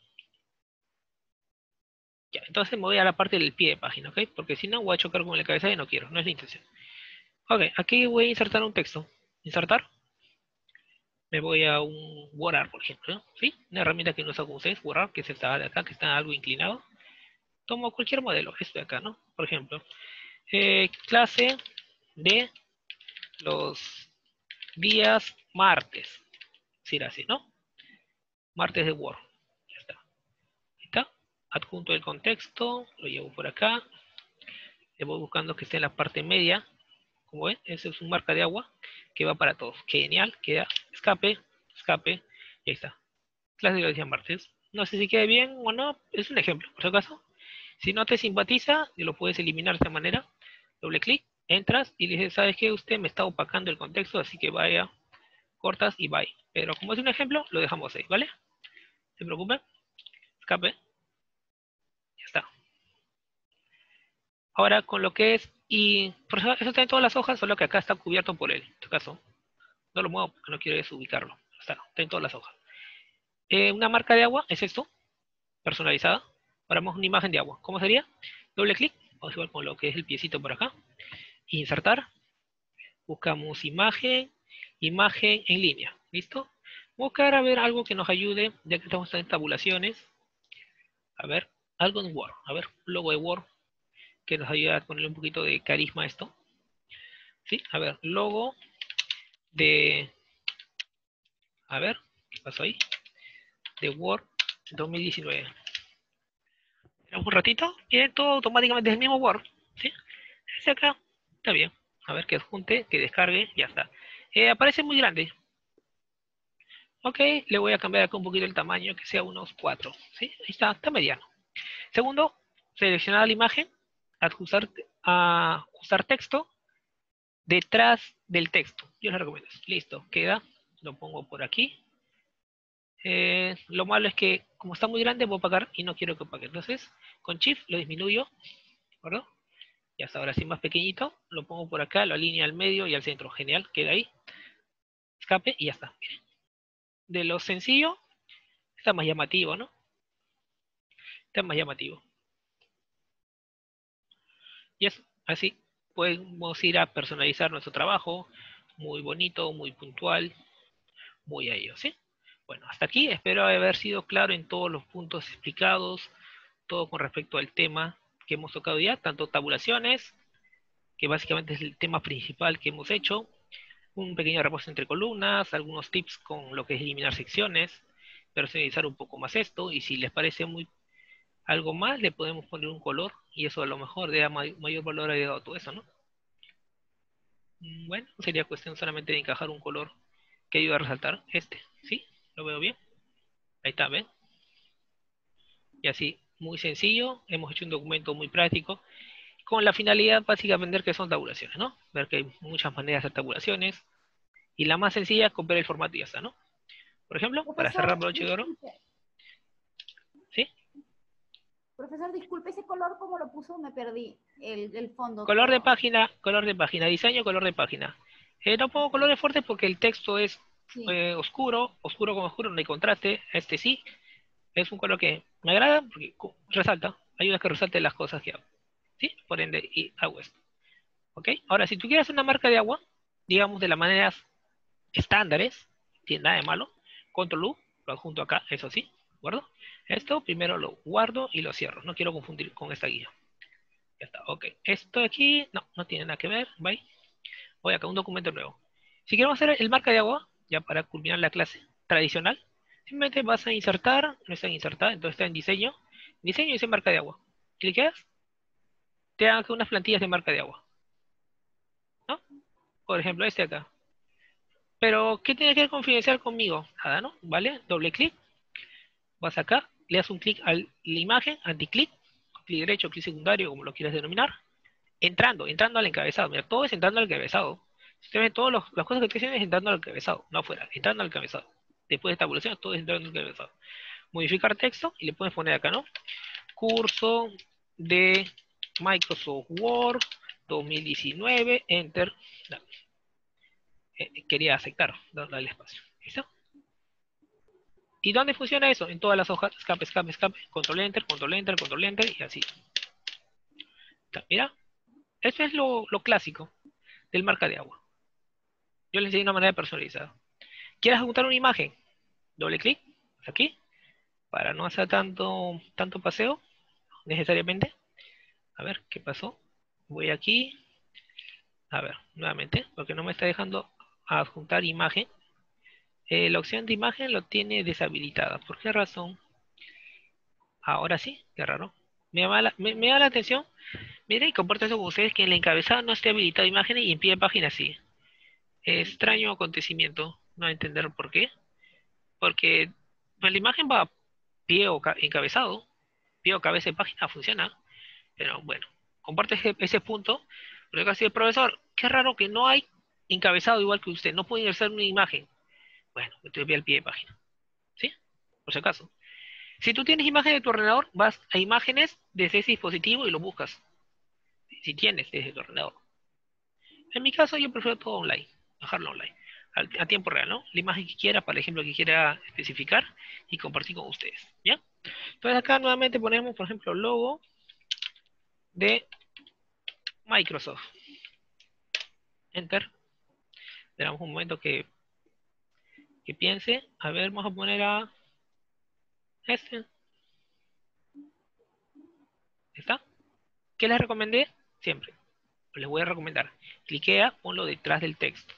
Ya, entonces me voy a la parte del pie de página, ¿ok? Porque si no voy a chocar con la cabeza y no quiero, no es la intención. Ok, aquí voy a insertar un texto. Insertar. Me voy a un borrar, por ejemplo, ¿no? ¿Sí? Una herramienta que no usa con ustedes, borrar, que es esta de acá, que está algo inclinado. Tomo cualquier modelo, este de acá, ¿no? Por ejemplo, clase de los días martes. Decir así, ¿no? Martes de Word. Ya está. Ahí está. Adjunto el contexto, lo llevo por acá. Le voy buscando que esté en la parte media. Como ven, ese es un marca de agua que va para todos. Genial, queda escape, escape, y ahí está. Clase de los días martes. No sé si queda bien o no, es un ejemplo, por si acaso. Si no te simpatiza, lo puedes eliminar de esta manera. Doble clic, entras y le dices, ¿sabes qué? Usted me está opacando el contexto, así que vaya, cortas y bye. Pero como es un ejemplo, lo dejamos ahí, ¿vale? No se preocupen. Escape. Ya está. Ahora con lo que es, y por eso está en todas las hojas, solo que acá está cubierto por él. En este caso, no lo muevo porque no quiero desubicarlo. Está en todas las hojas. Una marca de agua es esto, personalizada. Ahora vamos a una imagen de agua. ¿Cómo sería? Doble clic, vamos igual con lo que es el piecito por acá. Insertar. Buscamos imagen, imagen en línea. ¿Listo? Buscar a ver algo que nos ayude, ya que estamos en tabulaciones. A ver, algo en Word. A ver, logo de Word que nos ayuda a ponerle un poquito de carisma a esto. ¿Sí? A ver, logo de... A ver, ¿qué pasó ahí? De Word 2019. Esperamos un ratito. Miren, todo automáticamente es el mismo Word. ¿Sí? Ese acá. Está bien. A ver, que adjunte, que descargue, ya está. Aparece muy grande. Ok, le voy a cambiar acá un poquito el tamaño, que sea unos 4. ¿Sí? Ahí está mediano. Segundo, seleccionar la imagen, ajustar texto detrás del texto. Yo les recomiendo. Listo, queda. Lo pongo por aquí. Lo malo es que, como está muy grande, voy a opacar y no quiero que opaque. Entonces, con Shift lo disminuyo, ¿de acuerdo? Y hasta ahora sí más pequeñito, lo pongo por acá, lo alineo al medio y al centro. Genial, queda ahí. Escape y ya está. Miren. De lo sencillo, está más llamativo, ¿no? Está más llamativo. Y es así, podemos ir a personalizar nuestro trabajo, muy bonito, muy puntual, muy a ello, ¿sí? Bueno, hasta aquí espero haber sido claro en todos los puntos explicados, todo con respecto al tema que hemos tocado ya, tanto tabulaciones, que básicamente es el tema principal que hemos hecho, un pequeño repaso entre columnas, algunos tips con lo que es eliminar secciones, personalizar un poco más esto, y si les parece muy algo más, le podemos poner un color, y eso a lo mejor le da mayor valor agregado a todo eso, ¿no? Bueno, sería cuestión solamente de encajar un color que ayude a resaltar este, ¿sí? ¿Lo veo bien? Ahí está, ¿ven? Y así, muy sencillo, hemos hecho un documento muy práctico, con la finalidad básicamente de que son tabulaciones, ¿no? Ver que hay muchas maneras de hacer tabulaciones, y la más sencilla es copiar el formato y ya está, ¿no? Por ejemplo, para Profesor, cerrar broche de oro, disculpe, ¿sí? profesor, disculpe, ese color como lo puso, me perdí, el fondo Color de página, diseño, color de página. No pongo colores fuertes porque el texto es sí. oscuro, oscuro con oscuro, no hay contraste, este sí, es un color que me agrada porque resalta, ayuda a que resalte las cosas que hago, ¿sí? Por ende, y hago esto, ¿ok? Ahora, si tú quieres una marca de agua, digamos de las maneras estándares, no tiene nada de malo, control U, lo adjunto acá, eso sí, ¿guardo? Esto primero lo guardo y lo cierro, no quiero confundir con esta guía. Ya está, ok. Esto de aquí, no tiene nada que ver, bye. Voy acá, un documento nuevo. Si queremos hacer el marca de agua, ya para culminar la clase tradicional, simplemente vas a insertar, no está en insertar, entonces está en diseño, diseño y dice marca de agua. Cliqueas, te dan acá unas plantillas de marca de agua, ¿no? Por ejemplo, este acá. Pero, ¿qué tiene que ver confidencial conmigo? Nada, ¿no? ¿Vale? Doble clic, vas acá, le das un clic a la imagen, anticlic, clic derecho, clic secundario, como lo quieras denominar, entrando al encabezado. Mira, todo es entrando al encabezado. Si usted ve todas las cosas que estoy haciendo es entrando al encabezado, no afuera, entrando al encabezado. Después de esta evaluación, todo es entrando al encabezado. Modificar texto y le puedes poner acá, ¿no? Curso de Microsoft Word 2019, Enter. No. quería aceptar, darle el espacio. ¿Listo? ¿Y dónde funciona eso? En todas las hojas, escape, escape, escape, control enter, control enter, control enter, y así. Mira, esto es lo clásico del marca de agua. Yo les enseño una manera personalizada. ¿Quieres adjuntar una imagen? Doble clic, aquí, para no hacer tanto paseo, necesariamente. A ver, ¿qué pasó? Voy aquí, a ver, nuevamente, porque no me está dejando adjuntar imagen. La opción de imagen lo tiene deshabilitada. ¿Por qué razón? Ahora sí, qué raro. Me da la atención. Miren, y comporta eso con ustedes que en la encabezada no esté habilitado imágenes y en pie de página sí. Extraño acontecimiento. No entender por qué. Porque pues, la imagen va pie o encabezado. Pie o cabeza de página funciona. Pero bueno, comparte ese punto. Pero casi el profesor, qué raro que no hay encabezado igual que usted. No puede ingresar una imagen. Bueno, entonces ve al pie de página. ¿Sí? Por si acaso. Si tú tienes imagen de tu ordenador, vas a imágenes desde ese dispositivo y lo buscas. Si tienes desde tu ordenador. En mi caso, yo prefiero todo online. Bajarlo online. A tiempo real, ¿no? La imagen que quiera, por ejemplo, que quiera especificar y compartir con ustedes. ¿Ya? Entonces acá nuevamente ponemos, por ejemplo, logo de Microsoft. Enter. Esperamos un momento que piense. A ver, vamos a poner a este. ¿Está? ¿Qué les recomendé? Siempre. Les voy a recomendar. Cliquea, ponlo detrás del texto.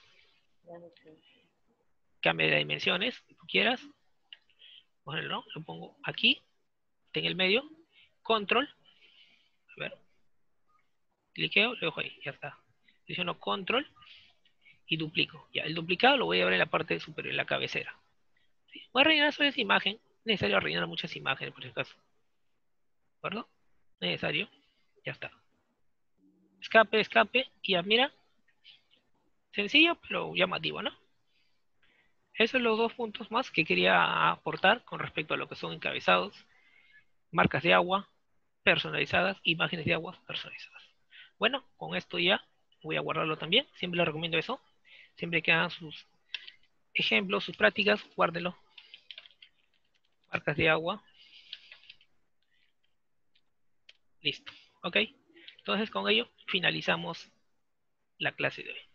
Cambia de dimensiones, si tú quieras. Bueno, lo pongo aquí. Está en el medio. Control. A ver. Cliqueo, lo dejo ahí. Ya está. Presiono control y duplico. Ya, el duplicado lo voy a ver en la parte superior, en la cabecera. ¿Sí? Voy a rellenar solo esa imagen. Es necesario rellenar muchas imágenes, por si acaso. ¿De acuerdo? Necesario. Ya está. Escape, escape. Y ya, mira. Sencillo, pero llamativo, ¿no? Esos son los dos puntos más que quería aportar con respecto a lo que son encabezados, marcas de agua personalizadas, imágenes de agua personalizadas. Bueno, con esto ya voy a guardarlo también. Siempre les recomiendo eso. Siempre que hagan sus ejemplos, sus prácticas, guárdenlo. Marcas de agua. Listo. ¿Ok? Entonces con ello finalizamos la clase de hoy.